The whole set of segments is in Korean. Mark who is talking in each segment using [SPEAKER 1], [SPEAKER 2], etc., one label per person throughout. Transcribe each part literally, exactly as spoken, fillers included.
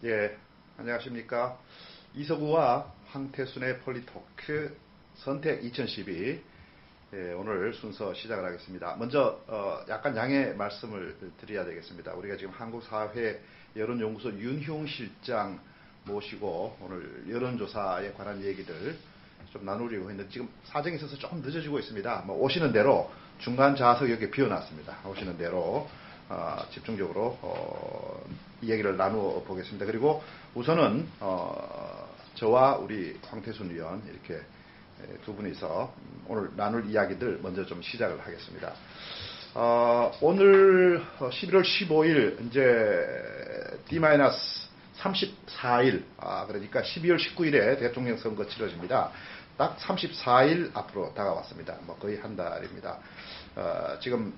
[SPEAKER 1] 예, 안녕하십니까. 이서구와 황태순의 폴리토크 선택 이천십이. 예, 오늘 순서 시작을 하겠습니다. 먼저 어, 약간 양해 말씀을 드려야 되겠습니다. 우리가 지금 한국사회 여론연구소 윤희용 실장 모시고 오늘 여론조사에 관한 얘기들 좀 나누려고 했는데 지금 사정이 있어서 조금 늦어지고 있습니다. 뭐 오시는 대로 중간 좌석 여기 비워놨습니다. 오시는 대로 어, 집중적으로 어, 이야기를 나누어 보겠습니다. 그리고 우선은 어, 저와 우리 황태순 의원 이렇게 두 분이서 오늘 나눌 이야기들 먼저 좀 시작을 하겠습니다. 어, 오늘 십일월 십오일 이제 디 삼십사일, 아, 그러니까 십이월 십구일에 대통령 선거 치러집니다. 딱 삼십사일 앞으로 다가왔습니다. 뭐 거의 한 달입니다. 어, 지금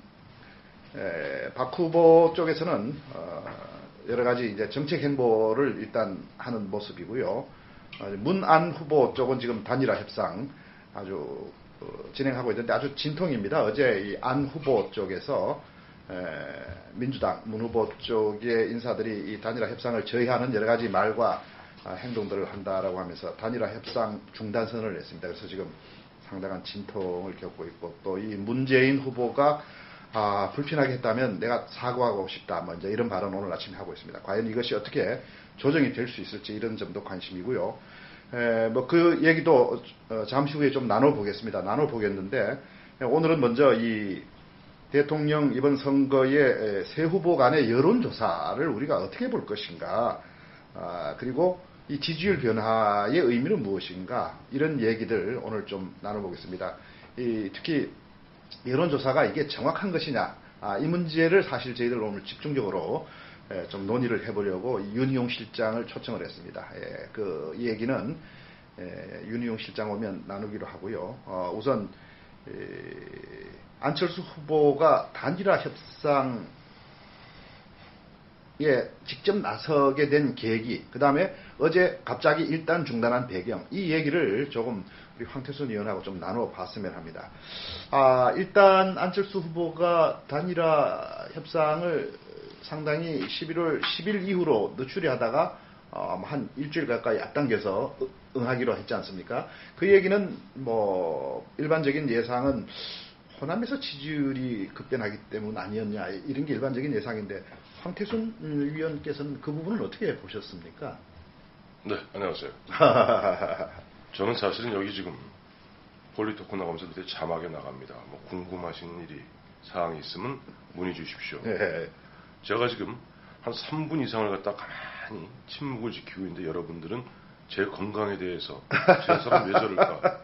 [SPEAKER 1] 에, 박 후보 쪽에서는 어, 여러 가지 이제 정책 행보를 일단 하는 모습이고요. 문안 후보 쪽은 지금 단일화 협상 아주 어, 진행하고 있는데 아주 진통입니다. 어제 이 안 후보 쪽에서 에, 민주당 문 후보 쪽의 인사들이 이 단일화 협상을 저해하는 여러 가지 말과 아, 행동들을 한다라고 하면서 단일화 협상 중단 선언을 했습니다. 그래서 지금 상당한 진통을 겪고 있고 또 이 문재인 후보가 아, 불편하게 했다면 내가 사과하고 싶다. 뭐 이제 이런 발언을 오늘 아침에 하고 있습니다. 과연 이것이 어떻게 조정이 될 수 있을지 이런 점도 관심이고요. 뭐 그 얘기도 어, 잠시 후에 좀 나눠보겠습니다. 나눠보겠는데 오늘은 먼저 이 대통령 이번 선거의 새 후보 간의 여론조사를 우리가 어떻게 볼 것인가, 아, 그리고 이 지지율 변화의 의미는 무엇인가 이런 얘기들 오늘 좀 나눠보겠습니다. 이, 특히 여론조사가 이게 정확한 것이냐, 아, 이 문제를 사실 저희들 오늘 집중적으로 예, 좀 논의를 해보려고 윤희용 실장을 초청을 했습니다. 예, 그 이 얘기는 예, 윤희용 실장 오면 나누기로 하고요. 어, 우선 예, 안철수 후보가 단일화 협상에 직접 나서게 된 계기, 그 다음에 어제 갑자기 일단 중단한 배경, 이 얘기를 조금 우리 황태순 의원하고 좀 나눠봤으면 합니다. 아, 일단 안철수 후보가 단일화 협상을 상당히 십일월 십일 이후로 늦추려 하다가 어, 한 일주일 가까이 앞당겨서 응하기로 했지 않습니까? 그 얘기는 뭐 일반적인 예상은 호남에서 지지율이 급변하기 때문 아니었냐, 이런 게 일반적인 예상인데 황태순 위원께서는 그 부분을 어떻게 보셨습니까?
[SPEAKER 2] 네, 안녕하세요. 저는 사실은 여기 지금 폴리토크 나가면서 그때 자막에 나갑니다. 뭐 궁금하신 일이 사항이 있으면 문의 주십시오.
[SPEAKER 1] 네.
[SPEAKER 2] 제가 지금 한 삼 분 이상을 갖다 가만히 침묵을 지키고 있는데 여러분들은 제 건강에 대해서 제 사람 왜 저럴까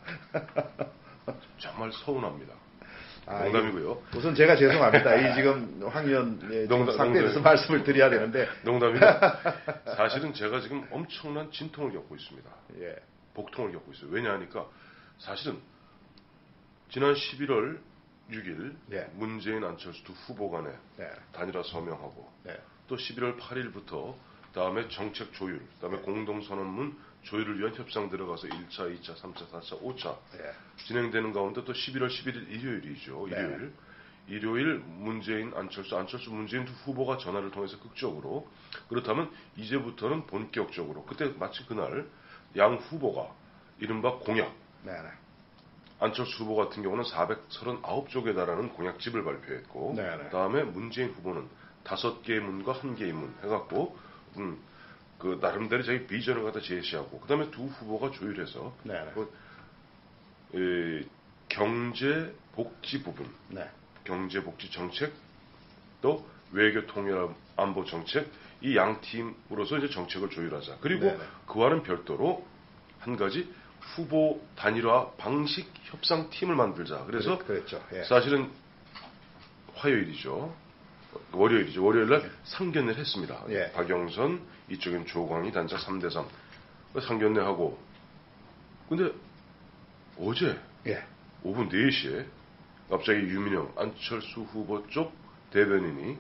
[SPEAKER 2] 정말 서운합니다.
[SPEAKER 1] 아,
[SPEAKER 2] 농담이고요.
[SPEAKER 1] 우선 제가 죄송합니다. 이 지금 황 의원 상태에 대해서 말씀을 드려야 되는데.
[SPEAKER 2] 농담입니다. 사실은 제가 지금 엄청난 진통을 겪고 있습니다.
[SPEAKER 1] 예.
[SPEAKER 2] 복통을 겪고 있어요. 왜냐하니까 사실은 지난 십일월 육일
[SPEAKER 1] 예.
[SPEAKER 2] 문재인 안철수 두 후보 간에
[SPEAKER 1] 예.
[SPEAKER 2] 단일화 서명하고
[SPEAKER 1] 예.
[SPEAKER 2] 또 십일월 팔일부터 다음에 정책 조율, 다음에 예. 공동선언문 조율을 위한 협상 들어가서 일 차, 이 차, 삼 차, 사 차, 오 차
[SPEAKER 1] 예.
[SPEAKER 2] 진행되는 가운데 또 십일월 십일일 일요일이죠.
[SPEAKER 1] 네.
[SPEAKER 2] 일요일. 일요일 문재인, 안철수, 안철수, 문재인 두 후보가 전화를 통해서 극적으로, 그렇다면 이제부터는 본격적으로, 그때 마치 그날 양 후보가 이른바 공약,
[SPEAKER 1] 네.
[SPEAKER 2] 안철수 후보 같은 경우는 사백삼십구 쪽에 달하는 공약집을 발표했고,
[SPEAKER 1] 네네.
[SPEAKER 2] 다음에 문재인 후보는 다섯 개의 문과 한 개의 문 해갖고, 음, 그 나름대로 자기 비전을 갖다 제시하고, 그 다음에 두 후보가 조율해서 그, 에, 경제 복지 부분,
[SPEAKER 1] 네.
[SPEAKER 2] 경제 복지 정책, 또 외교 통일 안보 정책, 이 양 팀으로서 이제 정책을 조율하자. 그리고 네네. 그와는 별도로 한 가지 후보 단일화 방식 협상 팀을 만들자. 그래서
[SPEAKER 1] 그랬죠. 예.
[SPEAKER 2] 사실은 화요일이죠. 월요일이죠. 월요일날 예. 상견례를 했습니다.
[SPEAKER 1] 예.
[SPEAKER 2] 박영선, 이쪽엔 조광희 단자 삼 대 삼 상견례하고, 근데 어제
[SPEAKER 1] 예.
[SPEAKER 2] 오후 네 시에 갑자기 유민영 안철수 후보 쪽 대변인이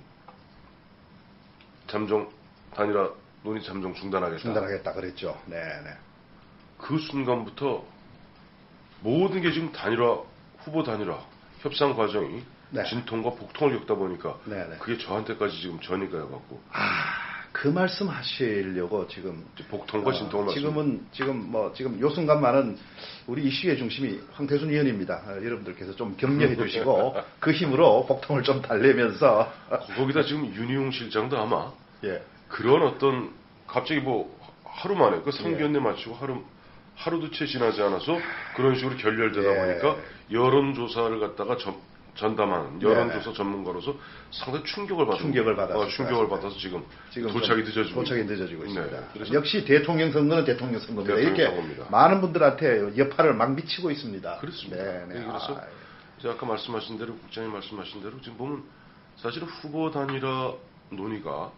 [SPEAKER 2] 잠정 단일화 논의 잠정 중단하겠다.
[SPEAKER 1] 중단하겠다 그랬죠. 네, 네.
[SPEAKER 2] 그 순간부터 모든 게 지금 단일화 후보 단일화 협상 과정이 네. 진통과 복통을 겪다 보니까 네네. 그게 저한테까지 지금 전이가 해갖고
[SPEAKER 1] 아 그 말씀 하시려고 지금
[SPEAKER 2] 복통과 진통을
[SPEAKER 1] 어, 지금은 지금 뭐 지금 요 순간만은 우리 이슈의 중심이 황태순 의원입니다. 어, 여러분들께서 좀 격려해 주시고 그 힘으로 복통을 좀 달래면서
[SPEAKER 2] 거기다 지금 윤희용 실장도 아마
[SPEAKER 1] 예.
[SPEAKER 2] 그런 어떤 갑자기 뭐 하루 만에 그 상견례 마치고 하루 하루도 채 지나지 않아서 그런 식으로 결렬되다
[SPEAKER 1] 예.
[SPEAKER 2] 보니까 여론조사를 갖다가 전, 전담하는 여론조사 네. 전문가로서 상당히 충격을 받은
[SPEAKER 1] 충격을 받아서
[SPEAKER 2] 어, 충격을 받아서 지금, 지금 도착이 늦어지고
[SPEAKER 1] 도착이 늦어지고 있습니다.
[SPEAKER 2] 네. 그래서
[SPEAKER 1] 역시 대통령 선거는 대통령 선거입니다.
[SPEAKER 2] 대통령
[SPEAKER 1] 이렇게
[SPEAKER 2] 선거입니다.
[SPEAKER 1] 많은 분들한테 여파를 막 미치고 있습니다.
[SPEAKER 2] 그렇습니다.
[SPEAKER 1] 네, 네.
[SPEAKER 2] 네, 그래서
[SPEAKER 1] 아,
[SPEAKER 2] 제가 아까 말씀하신 대로 국장님 말씀하신 대로 지금 보면 사실은 후보 단일화 논의가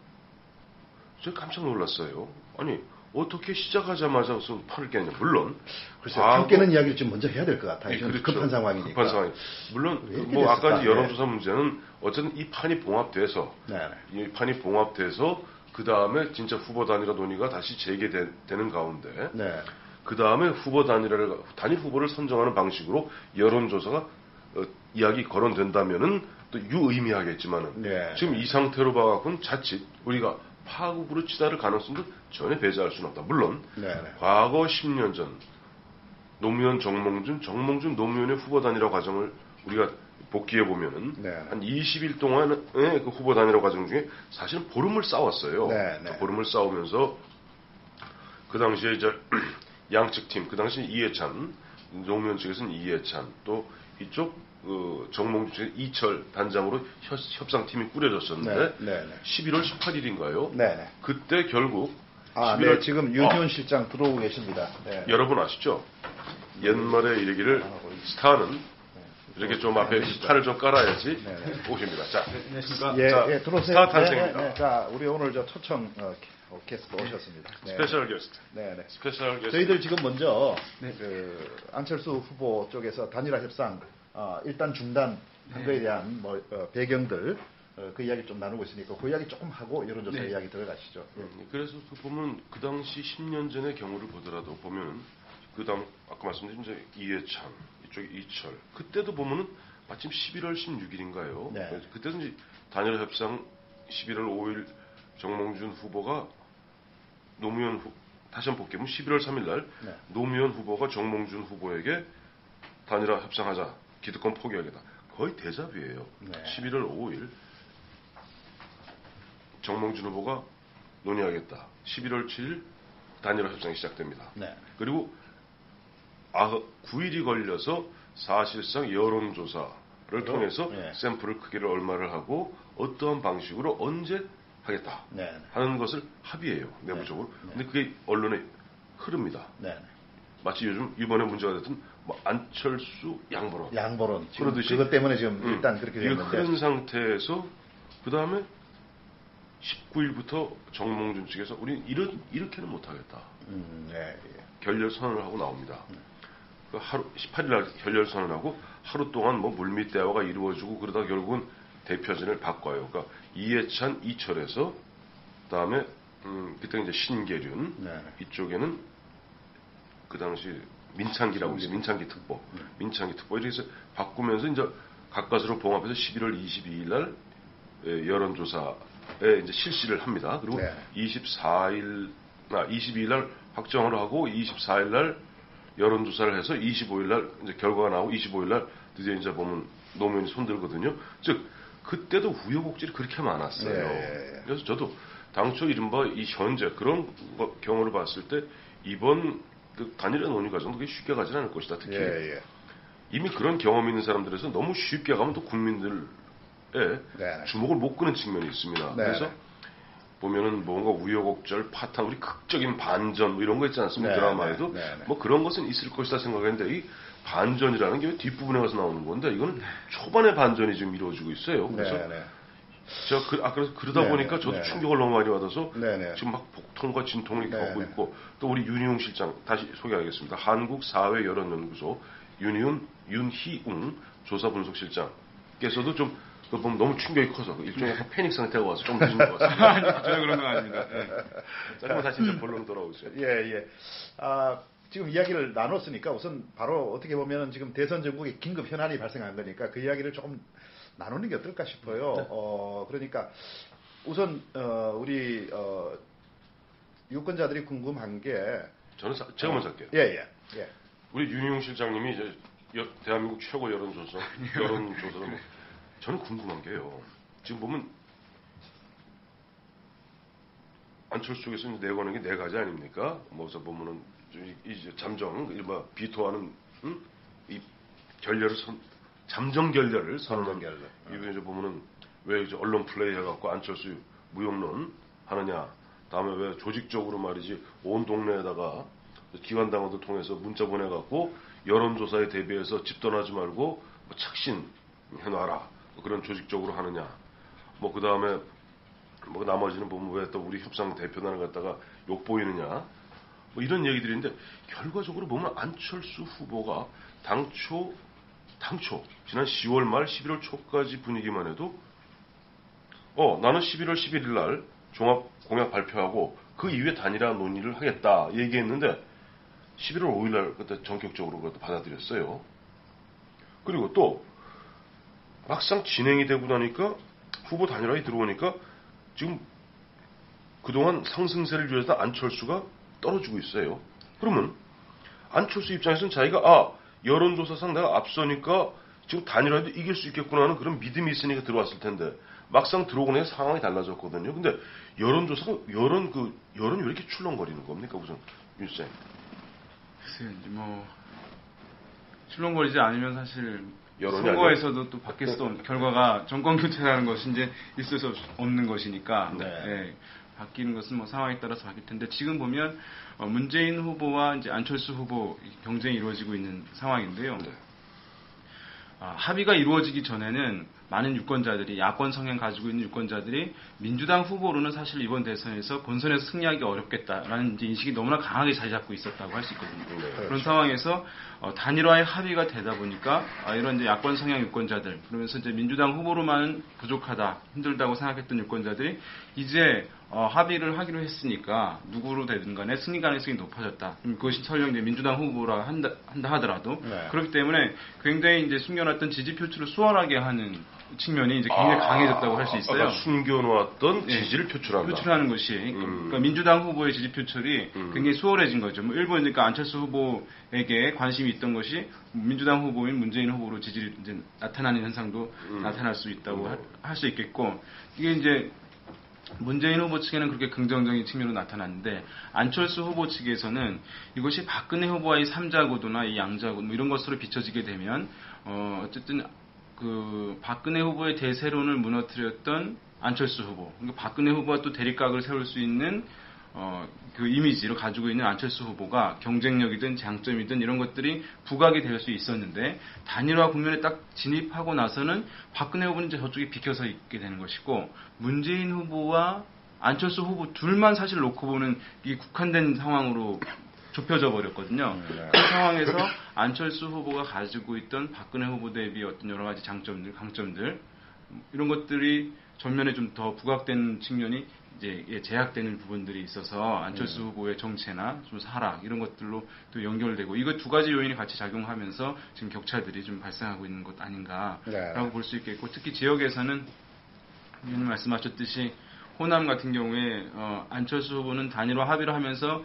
[SPEAKER 2] 제가 깜짝 놀랐어요. 아니 어떻게 시작하자마자 무슨 팔을 깨냐. 물론
[SPEAKER 1] 글쎄요. 판 깨는 이야기를 좀 먼저 해야 될 것 같아요.
[SPEAKER 2] 네, 그렇죠.
[SPEAKER 1] 급한 상황이니까.
[SPEAKER 2] 급한 상황. 물론 뭐
[SPEAKER 1] 됐을까?
[SPEAKER 2] 아까 여론조사 문제는 어쨌든 이 판이 봉합돼서
[SPEAKER 1] 네.
[SPEAKER 2] 이 판이 봉합돼서 그 다음에 진짜 후보 단일화 논의가 다시 재개되는 가운데
[SPEAKER 1] 네.
[SPEAKER 2] 그 다음에 후보 단일화를 단일 후보를 선정하는 방식으로 여론조사가 어, 이야기 거론된다면은 또 유의미하겠지만은
[SPEAKER 1] 네.
[SPEAKER 2] 지금 이 상태로 봐갖고는 자칫 우리가 파국으로 치달을 가능성도 전혀 배제할 수는 없다. 물론
[SPEAKER 1] 네, 네.
[SPEAKER 2] 과거 십 년 전 노무현 정몽준 정몽준 노무현의 후보 단일화 과정을 우리가 복기해 보면은
[SPEAKER 1] 네.
[SPEAKER 2] 한 이십 일 동안의 그 후보 단일화 과정 중에 사실은 보름을 싸웠어요.
[SPEAKER 1] 네, 네.
[SPEAKER 2] 그 보름을 싸우면서 그 당시에 이제 양측 팀, 그 당시 이해찬 노무현 측에서는 이해찬 또 이쪽 그 정몽준 측의 이철 단장으로 협, 협상팀이 꾸려졌었는데
[SPEAKER 1] 네, 네, 네.
[SPEAKER 2] 십일월 십팔일인가요?
[SPEAKER 1] 네, 네.
[SPEAKER 2] 그때 결국
[SPEAKER 1] 아,
[SPEAKER 2] 십일월
[SPEAKER 1] 네, 지금 윤희원
[SPEAKER 2] 어,
[SPEAKER 1] 실장 들어오고 계십니다. 네.
[SPEAKER 2] 여러분 아시죠? 옛말에 이르기를 스타는 이렇게 좀 앞에 팔을 좀 깔아야지
[SPEAKER 1] 네, 네.
[SPEAKER 2] 오십니다. 자,
[SPEAKER 3] 안녕하십니까.
[SPEAKER 1] 예,
[SPEAKER 2] 자,
[SPEAKER 1] 예, 들어오세요.
[SPEAKER 2] 스타 탄생입니다.
[SPEAKER 1] 네, 네, 네. 자, 우리 오늘 저 초청 어, 어, 게스트 오셨습니다. 네.
[SPEAKER 2] 스페셜 게스트.
[SPEAKER 1] 네, 네.
[SPEAKER 2] 스페셜 게스트.
[SPEAKER 1] 저희들 지금 먼저
[SPEAKER 3] 네.
[SPEAKER 1] 그 안철수 후보 쪽에서 단일화 협상 어, 일단 중단한
[SPEAKER 3] 네.
[SPEAKER 1] 거에 대한 뭐 어, 배경들 어, 그 이야기 좀 나누고 있으니까 그 이야기 조금 하고 여론조사
[SPEAKER 3] 네.
[SPEAKER 1] 이야기 들어가시죠. 예.
[SPEAKER 2] 음, 그래서 그 보면 그 당시 십 년 전의 경우를 보더라도 보면 그 다음 아까 말씀드린 이제 이해찬 이쪽에 이철 그때도 보면은 마침 십일월 십육일인가요?
[SPEAKER 1] 네.
[SPEAKER 2] 그때도 이제 단일 협상 십일월 오일 정몽준 후보가 노무현 후, 다시 한번 볼게요. 십일월 삼일날
[SPEAKER 1] 네.
[SPEAKER 2] 노무현 후보가 정몽준 후보에게 단일화 협상하자 기득권 포기하겠다. 거의 대잡이에요.
[SPEAKER 1] 네.
[SPEAKER 2] 십일월 오일 정몽준 후보가 논의하겠다. 십일월 칠일 단일화 협상이 시작됩니다.
[SPEAKER 1] 네.
[SPEAKER 2] 그리고 구 일이 걸려서 사실상 여론조사를 통해서
[SPEAKER 1] 네.
[SPEAKER 2] 샘플을 크기를 얼마를 하고 어떠한 방식으로 언제 하겠다
[SPEAKER 1] 네.
[SPEAKER 2] 하는 것을 합의해요. 내부적으로.
[SPEAKER 1] 네.
[SPEAKER 2] 근데 그게 언론에 흐릅니다.
[SPEAKER 1] 네.
[SPEAKER 2] 마치 요즘 이번에 문제가 됐던 뭐 안철수 양보론.
[SPEAKER 1] 양보론. 지금
[SPEAKER 2] 그러듯이
[SPEAKER 1] 그것 때문에 지금
[SPEAKER 2] 음,
[SPEAKER 1] 일단 그렇게
[SPEAKER 2] 이게
[SPEAKER 1] 됐는데.
[SPEAKER 2] 흐른 상태에서 그 다음에 십구일부터 정몽준 측에서 우리는 이렇, 이렇게는 못하겠다.
[SPEAKER 1] 음, 네. 예.
[SPEAKER 2] 결렬 선언을 하고 나옵니다. 그 하루 십팔일날 결렬 선언하고 하루 동안 뭐 물밑 대화가 이루어지고 그러다 결국은 대표진을 바꿔요. 그러니까 이해찬, 이철에서 그다음에 음, 그때 이제 신계륜
[SPEAKER 1] 네.
[SPEAKER 2] 이쪽에는 그 당시 민창기라고 있어요. 민창기 특보,
[SPEAKER 1] 네.
[SPEAKER 2] 민창기 특보 이렇게 해서 바꾸면서 이제 가까스로 봉합해서 십일월 이십이일날 여론조사에 이제 실시를 합니다. 그리고
[SPEAKER 1] 네.
[SPEAKER 2] 이십사일, 아, 이십이일날 확정을 하고 이십사일날 여론조사를 해서 이십오일날 이제 결과가 나오고 이십오일날 드디어 이제 보면 노무현이 손들거든요. 즉 그때도 우여곡절이 그렇게 많았어요.
[SPEAKER 1] 네.
[SPEAKER 2] 그래서 저도 당초 이른바 이 현재 그런 거, 경우를 봤을 때 이번 그 단일화 논의 과정도 그게 쉽게 가지는 않을 것이다. 특히
[SPEAKER 1] 예, 예.
[SPEAKER 2] 이미 그런 경험이 있는 사람들에서 너무 쉽게 가면 또 국민들의
[SPEAKER 1] 네.
[SPEAKER 2] 주목을 못 끄는 측면이 있습니다.
[SPEAKER 1] 네.
[SPEAKER 2] 그래서 보면은 뭔가 우여곡절, 파탄, 우리 극적인 반전 뭐 이런 거 있지 않습니까?
[SPEAKER 1] 네,
[SPEAKER 2] 드라마에도
[SPEAKER 1] 네, 네, 네.
[SPEAKER 2] 뭐 그런 것은 있을 것이다 생각했는데 이 반전이라는 게 뒷부분에 가서 나오는 건데 이거는 초반에 반전이 지금 이루어지고 있어요. 그래서
[SPEAKER 1] 네, 네.
[SPEAKER 2] 제가 그, 아, 그래서 그러다
[SPEAKER 1] 네,
[SPEAKER 2] 보니까
[SPEAKER 1] 네,
[SPEAKER 2] 저도
[SPEAKER 1] 네.
[SPEAKER 2] 충격을 너무 많이 받아서
[SPEAKER 1] 네, 네.
[SPEAKER 2] 지금 막 복통과 진통을
[SPEAKER 1] 네,
[SPEAKER 2] 겪고
[SPEAKER 1] 네.
[SPEAKER 2] 있고 또 우리 윤희웅 실장 다시 소개하겠습니다. 한국사회여론연구소 윤희웅, 윤희웅 조사분석실장께서도 좀 그거 보면 너무 충격이 커서 일종의 약간 패닉 상태가 와서 좀 늦은 것 같습니다.
[SPEAKER 3] 아니, 전혀 그런 건 아닙니다. 네.
[SPEAKER 2] 자, 그럼 다시 이제 본론 돌아오죠.
[SPEAKER 1] 예, 예. 아, 지금 이야기를 나눴으니까 우선 바로 어떻게 보면 지금 대선 전국에 긴급 현안이 발생한 거니까 그 이야기를 조금 나누는 게 어떨까 싶어요. 어, 그러니까 우선 어, 우리 어, 유권자들이 궁금한 게
[SPEAKER 2] 저는 사, 제가 먼저 할게요.
[SPEAKER 1] 예예. 예, 예.
[SPEAKER 2] 우리 윤희용 실장님이 이제 여, 대한민국 최고 여론조사 여론조사를 뭐, 저는 궁금한 게요. 지금 보면 안철수에서 내거는 게 네 가지 아닙니까? 뭐서 보면은 이제 잠정 일반 비토하는 응? 이 결렬을 선 잠정 결렬을 선언한
[SPEAKER 1] 결렬.
[SPEAKER 2] 이거 이제 보면은 왜 이제 언론 플레이 해갖고 안철수 무용론 하느냐. 다음에 왜 조직적으로 말이지 온 동네에다가 기관당원들 통해서 문자 보내갖고 여론조사에 대비해서 집 떠나지 말고 뭐 착신 해놔라. 뭐 그런 조직적으로 하느냐. 뭐 그 다음에 뭐 나머지는 보면 왜 또 우리 협상 대표단을 갖다가 욕 보이느냐. 뭐 이런 얘기들이 있는데 결과적으로 보면 안철수 후보가 당초 당초 지난 시월 말 십일월 초까지 분위기만 해도 어 나는 십일월 십일일 날 종합 공약 발표하고 그 이후에 단일화 논의를 하겠다 얘기했는데 십일월 오일 날 그때 전격적으로 그것도 받아들였어요. 그리고 또 막상 진행이 되고 나니까 후보 단일화에 들어오니까 지금 그동안 상승세를 이어서 안철수가 떨어지고 있어요. 그러면 안철수 입장에서는 자기가 아 여론조사상 내가 앞서니까 지금 단일화에도 이길 수 있겠구나 하는 그런 믿음이 있으니까 들어왔을 텐데 막상 들어오고 나서 상황이 달라졌거든요. 근데 여론조사가 여론 그 여론이 왜 이렇게 출렁거리는 겁니까 우선 윤 쌤?
[SPEAKER 3] 글쎄요, 이제 뭐 출렁거리지 않으면 사실
[SPEAKER 2] 여론이
[SPEAKER 3] 선거에서도
[SPEAKER 2] 아니라...
[SPEAKER 3] 또 바뀔 수 없는 결과가 정권 교체라는 것이 이제 있을 수 없는 것이니까
[SPEAKER 1] 네.
[SPEAKER 3] 예, 바뀌는 것은 뭐 상황에 따라서 바뀔 텐데 지금 보면 어, 문재인 후보와 이제 안철수 후보 경쟁이 이루어지고 있는 상황인데요.
[SPEAKER 2] 네.
[SPEAKER 3] 아, 합의가 이루어지기 전에는 많은 유권자들이 야권 성향 가지고 있는 유권자들이 민주당 후보로는 사실 이번 대선에서 본선에서 승리하기 어렵겠다라는 이제 인식이 너무나 강하게 자리 잡고 있었다고 할 수 있거든요.
[SPEAKER 2] 네,
[SPEAKER 3] 그런
[SPEAKER 2] 그렇죠.
[SPEAKER 3] 상황에서 어, 단일화의 합의가 되다 보니까 아, 이런 이제 야권 성향 유권자들 그러면서 이제 민주당 후보로만 부족하다 힘들다고 생각했던 유권자들이 이제 어, 합의를 하기로 했으니까 누구로 되든 간에 승리 가능성이 높아졌다. 그것이 설령 이제 민주당 후보라 한다, 한다 하더라도
[SPEAKER 1] 네.
[SPEAKER 3] 그렇기 때문에 굉장히 이제 숨겨놨던 지지 표출을 수월하게 하는 측면이 이제 굉장히
[SPEAKER 2] 아,
[SPEAKER 3] 강해졌다고 할 수 있어요.
[SPEAKER 2] 아까 숨겨놓았던
[SPEAKER 3] 네.
[SPEAKER 2] 지지를 표출한다.
[SPEAKER 3] 표출하는 것이
[SPEAKER 2] 음.
[SPEAKER 3] 그러니까 민주당 후보의 지지 표출이
[SPEAKER 2] 음.
[SPEAKER 3] 굉장히 수월해진 거죠. 뭐 일본 그러니까 안철수 후보에게 관심이 있던 것이 민주당 후보인 문재인 후보로 지지를 이제 나타나는 현상도
[SPEAKER 2] 음.
[SPEAKER 3] 나타날 수 있다고
[SPEAKER 2] 음.
[SPEAKER 3] 할 수 있겠고 이게 이제 문재인 후보 측에는 그렇게 긍정적인 측면으로 나타났는데 안철수 후보 측에서는 이것이 박근혜 후보와의 삼자 구도나 이 양자 구도 뭐 이런 것으로 비춰지게 되면 어, 어쨌든 그 박근혜 후보의 대세론을 무너뜨렸던 안철수 후보, 그러니까 박근혜 후보와 또 대립각을 세울 수 있는 어, 그 이미지를 가지고 있는 안철수 후보가 경쟁력이든 장점이든 이런 것들이 부각이 될 수 있었는데 단일화 국면에 딱 진입하고 나서는 박근혜 후보는 이제 저쪽에 비켜서 있게 되는 것이고 문재인 후보와 안철수 후보 둘만 사실 놓고 보는 이 국한된 상황으로 좁혀져 버렸거든요.
[SPEAKER 1] 네.
[SPEAKER 3] 그 상황에서 안철수 후보가 가지고 있던 박근혜 후보 대비 어떤 여러 가지 장점들, 강점들 이런 것들이 전면에 좀 더 부각된 측면이 이제 제약되는 부분들이 있어서 안철수
[SPEAKER 1] 네.
[SPEAKER 3] 후보의 정체나 좀 사락 이런 것들로 또 연결되고 이거 두 가지 요인이 같이 작용하면서 지금 격차들이 좀 발생하고 있는 것 아닌가라고
[SPEAKER 1] 네.
[SPEAKER 3] 볼 수 있겠고 특히 지역에서는 위원님 말씀하셨듯이 호남 같은 경우에 어, 안철수 후보는 단일화 합의를 하면서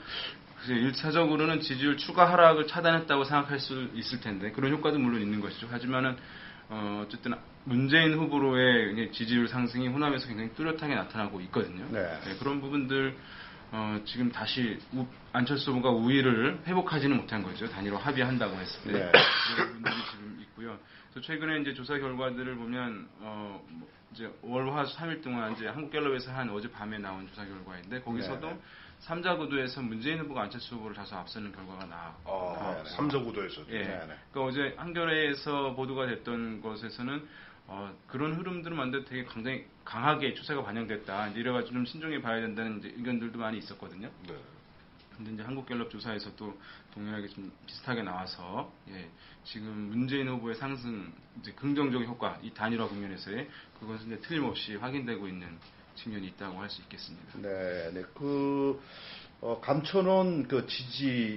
[SPEAKER 3] 일 차적으로는 지지율 추가 하락을 차단했다고 생각할 수 있을 텐데 그런 효과도 물론 있는 것이죠. 하지만은 어, 어쨌든 문재인 후보로의 지지율 상승이 호남에서 굉장히 뚜렷하게 나타나고 있거든요.
[SPEAKER 1] 네.
[SPEAKER 3] 네, 그런 부분들 어, 지금 다시 우, 안철수 후보가 우위를 회복하지는 못한 거죠. 단일화 합의한다고 했을 때
[SPEAKER 1] 네.
[SPEAKER 3] 이런 부분들이 지금 있고요. 그래서 최근에 이제 조사 결과들을 보면 어, 뭐 이제 월, 화, 삼 일 동안 이제 한국갤럽에서 한 어젯밤에 나온 조사 결과인데 거기서도
[SPEAKER 1] 네.
[SPEAKER 3] 삼자 구도에서 문재인 후보가 안철수 후보를 다소 앞서는 결과가 나.
[SPEAKER 2] 아,
[SPEAKER 1] 네.
[SPEAKER 2] 삼자 구도에서.
[SPEAKER 3] 예.
[SPEAKER 1] 네, 네.
[SPEAKER 3] 그러니까 어제 한겨레에서 보도가 됐던 것에서는 어, 그런 흐름들을 만들 되게 굉장히 강하게 추세가 반영됐다. 이래가지고 좀 신중히 봐야 된다는 이제 의견들도 많이 있었거든요.
[SPEAKER 2] 네.
[SPEAKER 3] 근데 이제 한국갤럽 조사에서도 동일하게 좀 비슷하게 나와서 예, 지금 문재인 후보의 상승 이제 긍정적인 효과 이 단일화 국면에서의 그것은 이제 틀림없이 확인되고 있는 측면이 있다고 할 수 있겠습니다.
[SPEAKER 1] 네, 네. 그 어, 감춰놓은 그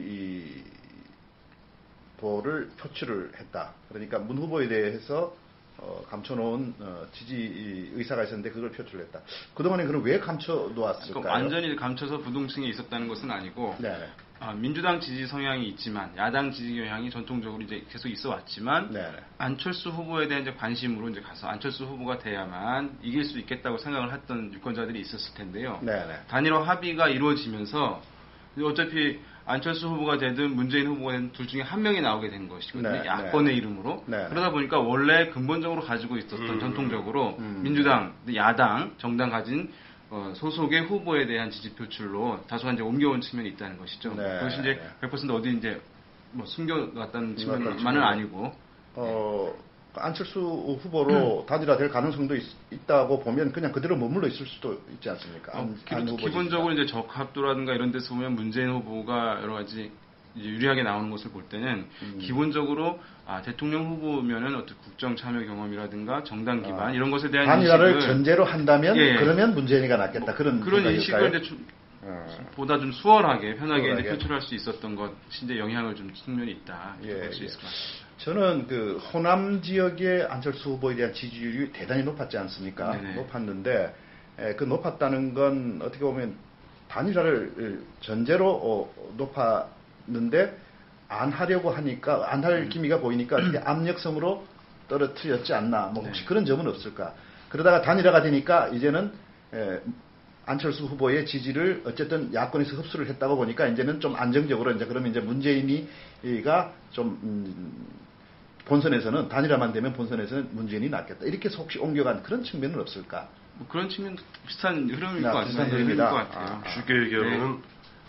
[SPEAKER 1] 지지도를 표출을 했다. 그러니까 문 후보에 대해서 어, 감춰놓은 어, 지지 의사가 있었는데 그걸 표출했다. 그동안에 그럼 왜 감춰놓았을까요?
[SPEAKER 3] 그러니까 완전히 감춰서 부동층에 있었다는 것은 아니고
[SPEAKER 1] 네.
[SPEAKER 3] 아, 민주당 지지 성향이 있지만 야당 지지 경향이 전통적으로 이제 계속 있어 왔지만
[SPEAKER 1] 네.
[SPEAKER 3] 안철수 후보에 대한 이제 관심으로 이제 가서 안철수 후보가 돼야만 이길 수 있겠다고 생각을 했던 유권자들이 있었을 텐데요.
[SPEAKER 1] 네. 네.
[SPEAKER 3] 단일화 합의가 이루어지면서 어차피 안철수 후보가 되든 문재인 후보가 되든 둘 중에 한 명이 나오게 된 것이거든요.
[SPEAKER 1] 네,
[SPEAKER 3] 야권의
[SPEAKER 1] 네.
[SPEAKER 3] 이름으로.
[SPEAKER 1] 네, 네.
[SPEAKER 3] 그러다 보니까 원래 근본적으로 가지고 있었던
[SPEAKER 2] 음,
[SPEAKER 3] 전통적으로
[SPEAKER 1] 음.
[SPEAKER 3] 민주당, 야당, 정당 가진 어, 소속의 후보에 대한 지지 표출로 다소간 이제 옮겨온 측면이 있다는 것이죠.
[SPEAKER 1] 네,
[SPEAKER 3] 그것이 이제
[SPEAKER 1] 네.
[SPEAKER 3] 백 퍼센트 어디 이제 뭐 숨겨놨다는 측면만은
[SPEAKER 1] 측면은.
[SPEAKER 3] 아니고.
[SPEAKER 1] 어, 안철수 후보로 단일화될 가능성도 있, 있다고 보면 그냥 그대로 머물러 있을 수도 있지 않습니까?
[SPEAKER 3] 어,
[SPEAKER 1] 안,
[SPEAKER 3] 기,
[SPEAKER 1] 안 후보지니까.
[SPEAKER 3] 기본적으로 이제 적합도라든가 이런 데서 보면 문재인 후보가 여러 가지 이제 유리하게 나오는 것을 볼 때는
[SPEAKER 1] 음.
[SPEAKER 3] 기본적으로 아, 대통령 후보면은 어떤 국정 참여 경험이라든가 정당 기반
[SPEAKER 1] 아,
[SPEAKER 3] 이런 것에 대한
[SPEAKER 1] 단일화를
[SPEAKER 3] 인식을
[SPEAKER 1] 전제로 한다면
[SPEAKER 3] 예, 예.
[SPEAKER 1] 그러면 문재인이가 낫겠다.
[SPEAKER 3] 뭐,
[SPEAKER 1] 그런
[SPEAKER 3] 그런
[SPEAKER 1] 생각일까요?
[SPEAKER 3] 인식을 이제 좀
[SPEAKER 1] 어.
[SPEAKER 3] 보다 좀 수월하게 편하게
[SPEAKER 1] 수월하게.
[SPEAKER 3] 이제 표출할 수 있었던 것이 이제 영향을 좀 측면이 있다 이렇게
[SPEAKER 1] 예,
[SPEAKER 3] 볼 수
[SPEAKER 1] 예.
[SPEAKER 3] 있을 것 같습니다.
[SPEAKER 1] 저는 그 호남 지역의 안철수 후보에 대한 지지율이 대단히 높았지 않습니까?
[SPEAKER 3] 네네.
[SPEAKER 1] 높았는데 에, 그 높았다는 건 어떻게 보면 단일화를 전제로 어, 높았는데 안 하려고 하니까 안 할 기미가 보이니까 어떻게 압력성으로 떨어뜨렸지 않나? 뭐 혹시
[SPEAKER 3] 네.
[SPEAKER 1] 그런 점은 없을까? 그러다가 단일화가 되니까 이제는 에, 안철수 후보의 지지를 어쨌든 야권에서 흡수를 했다고 보니까 이제는 좀 안정적으로 이제 그러면 이제 문재인이가 좀 음, 본선에서는 단일화만 되면 본선에서는 문재인이 낫겠다. 이렇게 해서 혹시 옮겨간 그런 측면은 없을까?
[SPEAKER 3] 뭐 그런 측면도 비슷한 흐름일
[SPEAKER 1] 아,
[SPEAKER 3] 것
[SPEAKER 1] 비슷한
[SPEAKER 3] 같아요.
[SPEAKER 1] 흐름이다.
[SPEAKER 3] 것 같아요.
[SPEAKER 1] 아,
[SPEAKER 2] 쉽게 얘기하면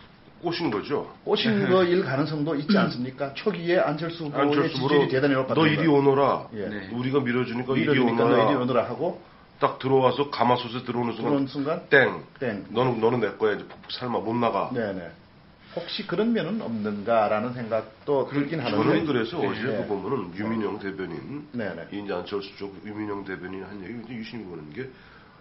[SPEAKER 2] 꼬신 거죠.
[SPEAKER 1] 꼬신 거일 가능성도 있지 않습니까? 초기에 안철수 후보의
[SPEAKER 2] 안철수
[SPEAKER 1] 지지율이
[SPEAKER 2] 후보로
[SPEAKER 1] 대단히 높았던
[SPEAKER 2] 너 이리 오너라.
[SPEAKER 1] 예.
[SPEAKER 3] 네.
[SPEAKER 2] 우리가 밀어주니까 이리
[SPEAKER 1] 밀어주니까
[SPEAKER 2] 오너라.
[SPEAKER 1] 너 이리 오너라 하고
[SPEAKER 2] 딱 들어와서 가마솥에 들어오는
[SPEAKER 1] 들어오는
[SPEAKER 2] 순간
[SPEAKER 1] 순간
[SPEAKER 2] 땡.
[SPEAKER 1] 땡.
[SPEAKER 2] 너는 너는 내 거야. 이제 푹푹 삶아 못 나가.
[SPEAKER 1] 네네. 혹시 그런 면은 없는가라는 생각도 들긴 하는데.
[SPEAKER 2] 저는 그래서
[SPEAKER 3] 네.
[SPEAKER 2] 어제 그 보면은 유민영 대변인,
[SPEAKER 1] 네네.
[SPEAKER 2] 이 이제 안철수 쪽 유민영 대변인 한 얘기 굉장히 유심히 보는 게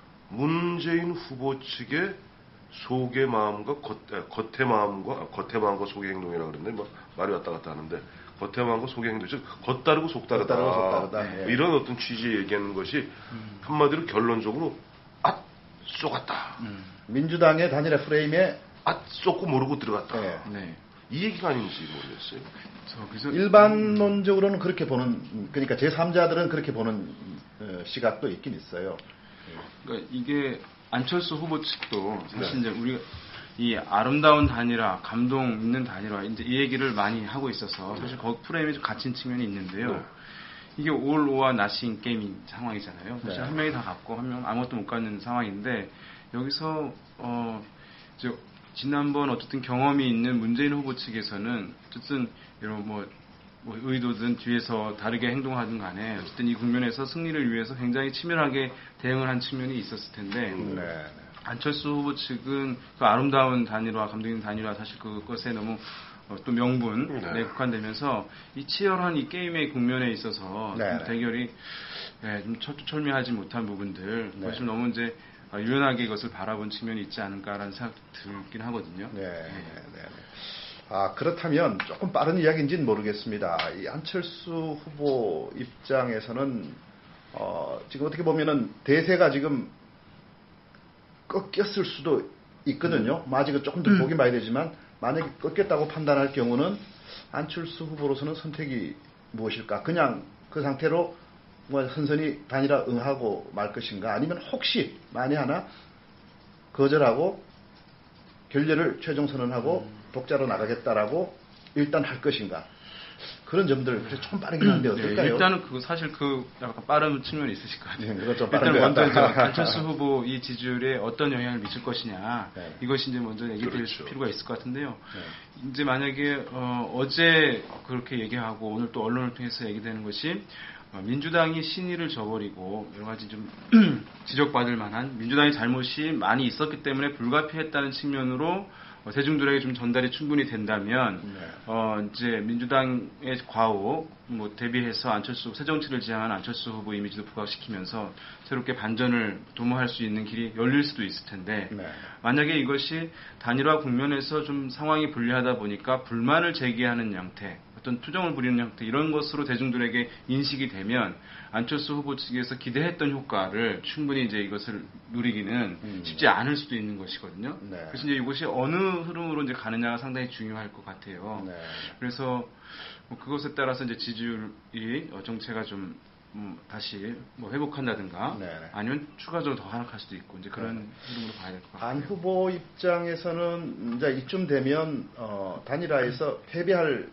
[SPEAKER 2] 문재인 후보 측의 속의 마음과 겉, 아, 겉의 마음과 아, 겉의 마음과 속의 행동이라 그러는데 뭐 말이 왔다 갔다 하는데 겉의 마음과 속의 행동, 즉 겉다르고 속다르다.
[SPEAKER 1] 겉다르고 속다르다. 예.
[SPEAKER 2] 이런 어떤 취지의 얘기하는 것이
[SPEAKER 3] 음.
[SPEAKER 2] 한마디로 결론적으로 앗 쏘갔다.
[SPEAKER 3] 음.
[SPEAKER 1] 민주당의 단일화 프레임에
[SPEAKER 2] 앗 쏘고 모르고 들어갔다.
[SPEAKER 1] 예.
[SPEAKER 3] 네.
[SPEAKER 2] 이 얘기가 아닌지 모르겠어요.
[SPEAKER 3] 저 그래서
[SPEAKER 1] 일반론적으로는 그렇게 보는, 그러니까 제삼자들은 그렇게 보는 어, 시각도 있긴 있어요.
[SPEAKER 3] 그러니까 이게 안철수 후보 측도 사실
[SPEAKER 2] 네.
[SPEAKER 3] 이제 우리가 이 아름다운 단일화, 감동 있는 단일화 이제 이 얘기를 많이 하고 있어서 사실 거 프레임이 좀 갇힌 측면이 있는데요.
[SPEAKER 2] 네.
[SPEAKER 3] 이게 올 오와 나싱 게임인 상황이잖아요. 사실
[SPEAKER 1] 네.
[SPEAKER 3] 한 명이 다 갖고 한 명은 아무것도 못 갖는 상황인데 여기서 어 이제 지난번 어쨌든 경험이 있는 문재인 후보 측에서는 어쨌든 이런 뭐, 뭐 의도든 뒤에서 다르게 행동하든 간에 어쨌든 이 국면에서 승리를 위해서 굉장히 치밀하게 대응을 한 측면이 있었을 텐데
[SPEAKER 1] 네.
[SPEAKER 3] 안철수 후보 측은 그 아름다운 단일화, 감동 있는 단일화 사실 그것에 너무 어, 또 명분에
[SPEAKER 2] 네.
[SPEAKER 3] 국한되면서 이 치열한 이 게임의 국면에 있어서
[SPEAKER 1] 네.
[SPEAKER 3] 좀 대결이 예, 좀 철두철미하지 못한 부분들
[SPEAKER 1] 네.
[SPEAKER 3] 그것을 너무 이제 아, 유연하게 이것을 바라본 측면이 있지 않을까라는 생각도 들긴 하거든요.
[SPEAKER 1] 네, 네, 네. 아, 그렇다면 조금 빠른 이야기인지는 모르겠습니다. 이 안철수 후보 입장에서는, 어, 지금 어떻게 보면은 대세가 지금 꺾였을 수도 있거든요. 뭐 아직은 조금 더 보긴 봐야 되지만, 만약에 꺾였다고 판단할 경우는 안철수 후보로서는 선택이 무엇일까? 그냥 그 상태로 뭐 선선히 단일화 응하고 말 것인가? 아니면 혹시 만에 하나 거절하고 결렬을 최종 선언하고
[SPEAKER 3] 음.
[SPEAKER 1] 독자로 나가겠다라고 일단 할 것인가? 그런 점들 그래서 좀 빠르긴 한데
[SPEAKER 3] 네,
[SPEAKER 1] 어떨까요?
[SPEAKER 3] 일단은 그 사실 그 약간 빠른 측면이 있으실 것 같아요.
[SPEAKER 1] 네, 그거 좀 빠른
[SPEAKER 3] 일단
[SPEAKER 1] 것
[SPEAKER 3] 먼저
[SPEAKER 1] 같다.
[SPEAKER 3] 이제 안철수 후보 이 지지율에 어떤 영향을 미칠 것이냐
[SPEAKER 1] 네.
[SPEAKER 3] 이것이 이제 먼저 얘기될
[SPEAKER 2] 그렇죠.
[SPEAKER 3] 필요가 있을 것 같은데요.
[SPEAKER 1] 네.
[SPEAKER 3] 이제 만약에 어, 어제 그렇게 얘기하고 오늘 또 언론을 통해서 얘기되는 것이 어, 민주당이 신의를 저버리고 여러 가지 좀 지적받을 만한 민주당의 잘못이 많이 있었기 때문에 불가피했다는 측면으로 어, 대중들에게 좀 전달이 충분히 된다면
[SPEAKER 1] 네.
[SPEAKER 3] 어, 이제 민주당의 과오 뭐 대비해서 안철수 새정치를 지향한 안철수 후보 이미지도 부각시키면서 새롭게 반전을 도모할 수 있는 길이 열릴 수도 있을 텐데
[SPEAKER 1] 네.
[SPEAKER 3] 만약에 이것이 단일화 국면에서 좀 상황이 불리하다 보니까 불만을 제기하는 형태 어떤 투정을 부리는 형태 이런 것으로 대중들에게 인식이 되면 안철수 후보 측에서 기대했던 효과를 충분히 이제 이것을 누리기는
[SPEAKER 1] 음.
[SPEAKER 3] 쉽지 않을 수도 있는 것이거든요.
[SPEAKER 1] 네.
[SPEAKER 3] 그래서 이제 이것이 어느 흐름으로 이제 가느냐가 상당히 중요할 것 같아요.
[SPEAKER 1] 네.
[SPEAKER 3] 그래서 뭐 그것에 따라서 이제 지지율이 어, 정체가 좀 음, 다시 뭐 회복한다든가
[SPEAKER 1] 네네.
[SPEAKER 3] 아니면 추가적으로 더 하락할 수도 있고 이제 그런
[SPEAKER 1] 네.
[SPEAKER 3] 흐름으로 봐야 될 것 같아요.
[SPEAKER 1] 안 후보 입장에서는 이제 이쯤 되면 어, 단일화에서 패배할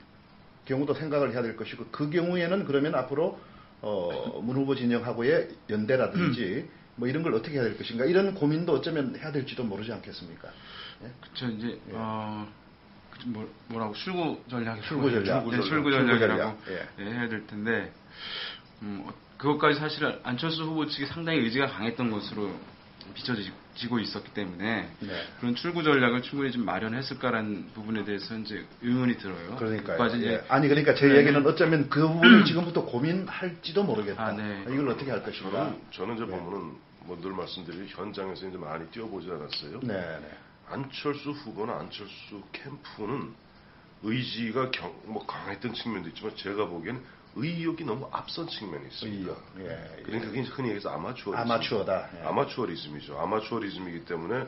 [SPEAKER 1] 경우도 생각을 해야 될 것이고 그 경우에는 그러면 앞으로 어, 문 후보 진영하고의 연대라든지 뭐 이런 걸 어떻게 해야 될 것인가 이런 고민도 어쩌면 해야 될지도 모르지 않겠습니까? 예?
[SPEAKER 3] 그렇죠. 이제
[SPEAKER 1] 예.
[SPEAKER 3] 어, 그 뭐, 뭐라고 출구 전략
[SPEAKER 1] 출구 전략.
[SPEAKER 3] 네, 출구
[SPEAKER 1] 출구
[SPEAKER 3] 전략이라고
[SPEAKER 1] 전략. 예.
[SPEAKER 3] 예, 해야 될 텐데 음, 어, 그것까지 사실 안철수 후보 측이 상당히 의지가 강했던 것으로 비춰지고 있었기 때문에
[SPEAKER 1] 네.
[SPEAKER 3] 그런 출구 전략을 충분히 좀 마련했을까라는 부분에 대해서 이제 의문이 들어요.
[SPEAKER 1] 그러니까요.
[SPEAKER 3] 그것까지 이제
[SPEAKER 1] 예. 아니 그러니까 제
[SPEAKER 3] 네.
[SPEAKER 1] 얘기는 어쩌면 그 부분을 지금부터 고민할지도 모르겠다.
[SPEAKER 3] 아, 네.
[SPEAKER 1] 이걸 어떻게 할 것인가.
[SPEAKER 2] 저는, 저는 이제
[SPEAKER 1] 네.
[SPEAKER 2] 보면은 뭐 늘 말씀드린 현장에서 이제 많이 뛰어보지 않았어요.
[SPEAKER 1] 네, 네.
[SPEAKER 2] 안철수 후보나 안철수 캠프는 의지가 경, 뭐 강했던 측면도 있지만 제가 보기엔 의욕이 너무 앞선 측면이 있습니다.
[SPEAKER 1] 의욕. 예, 예.
[SPEAKER 2] 그러니까 그게 흔히 얘기해서 아마추어리즘.
[SPEAKER 1] 아마추어다. 예.
[SPEAKER 2] 아마추어리즘이죠. 아마추어리즘이기 때문에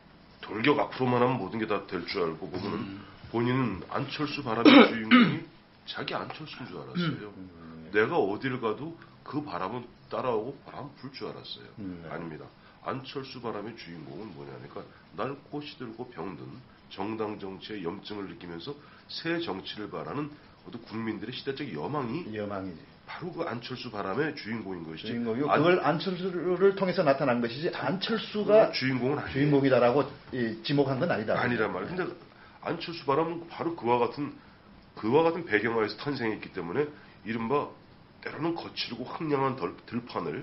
[SPEAKER 2] 돌격 앞으로만 하면 모든 게 다 될 줄 알고 보면은
[SPEAKER 1] 음.
[SPEAKER 2] 본인은 안철수 바람의 주인공이 자기 안철수인 줄 알았어요.
[SPEAKER 1] 음.
[SPEAKER 2] 내가 어디를 가도 그 바람은 따라오고 바람 불 줄 알았어요.
[SPEAKER 1] 음, 네.
[SPEAKER 2] 아닙니다. 안철수 바람의 주인공은 뭐냐니까 낡고 시들고 병든 정당 정치의 염증을 느끼면서 새 정치를 바라는 어떤 국민들의 시대적 여망이
[SPEAKER 1] 여망이지.
[SPEAKER 2] 바로 그 안철수 바람의 주인공인 것이지.
[SPEAKER 1] 주인공이고
[SPEAKER 2] 안-
[SPEAKER 1] 그걸 안철수를 통해서 나타난 것이지 안철수가
[SPEAKER 2] 주인공은 아니에요.
[SPEAKER 1] 주인공이다라고 이, 지목한 건 아니다.
[SPEAKER 2] 아니란 말이에요. 근데 안철수 바람은 바로 그와 같은 그와 같은 배경하에서 탄생했기 때문에 이른바 때로는 거칠고 황량한 덜, 들판을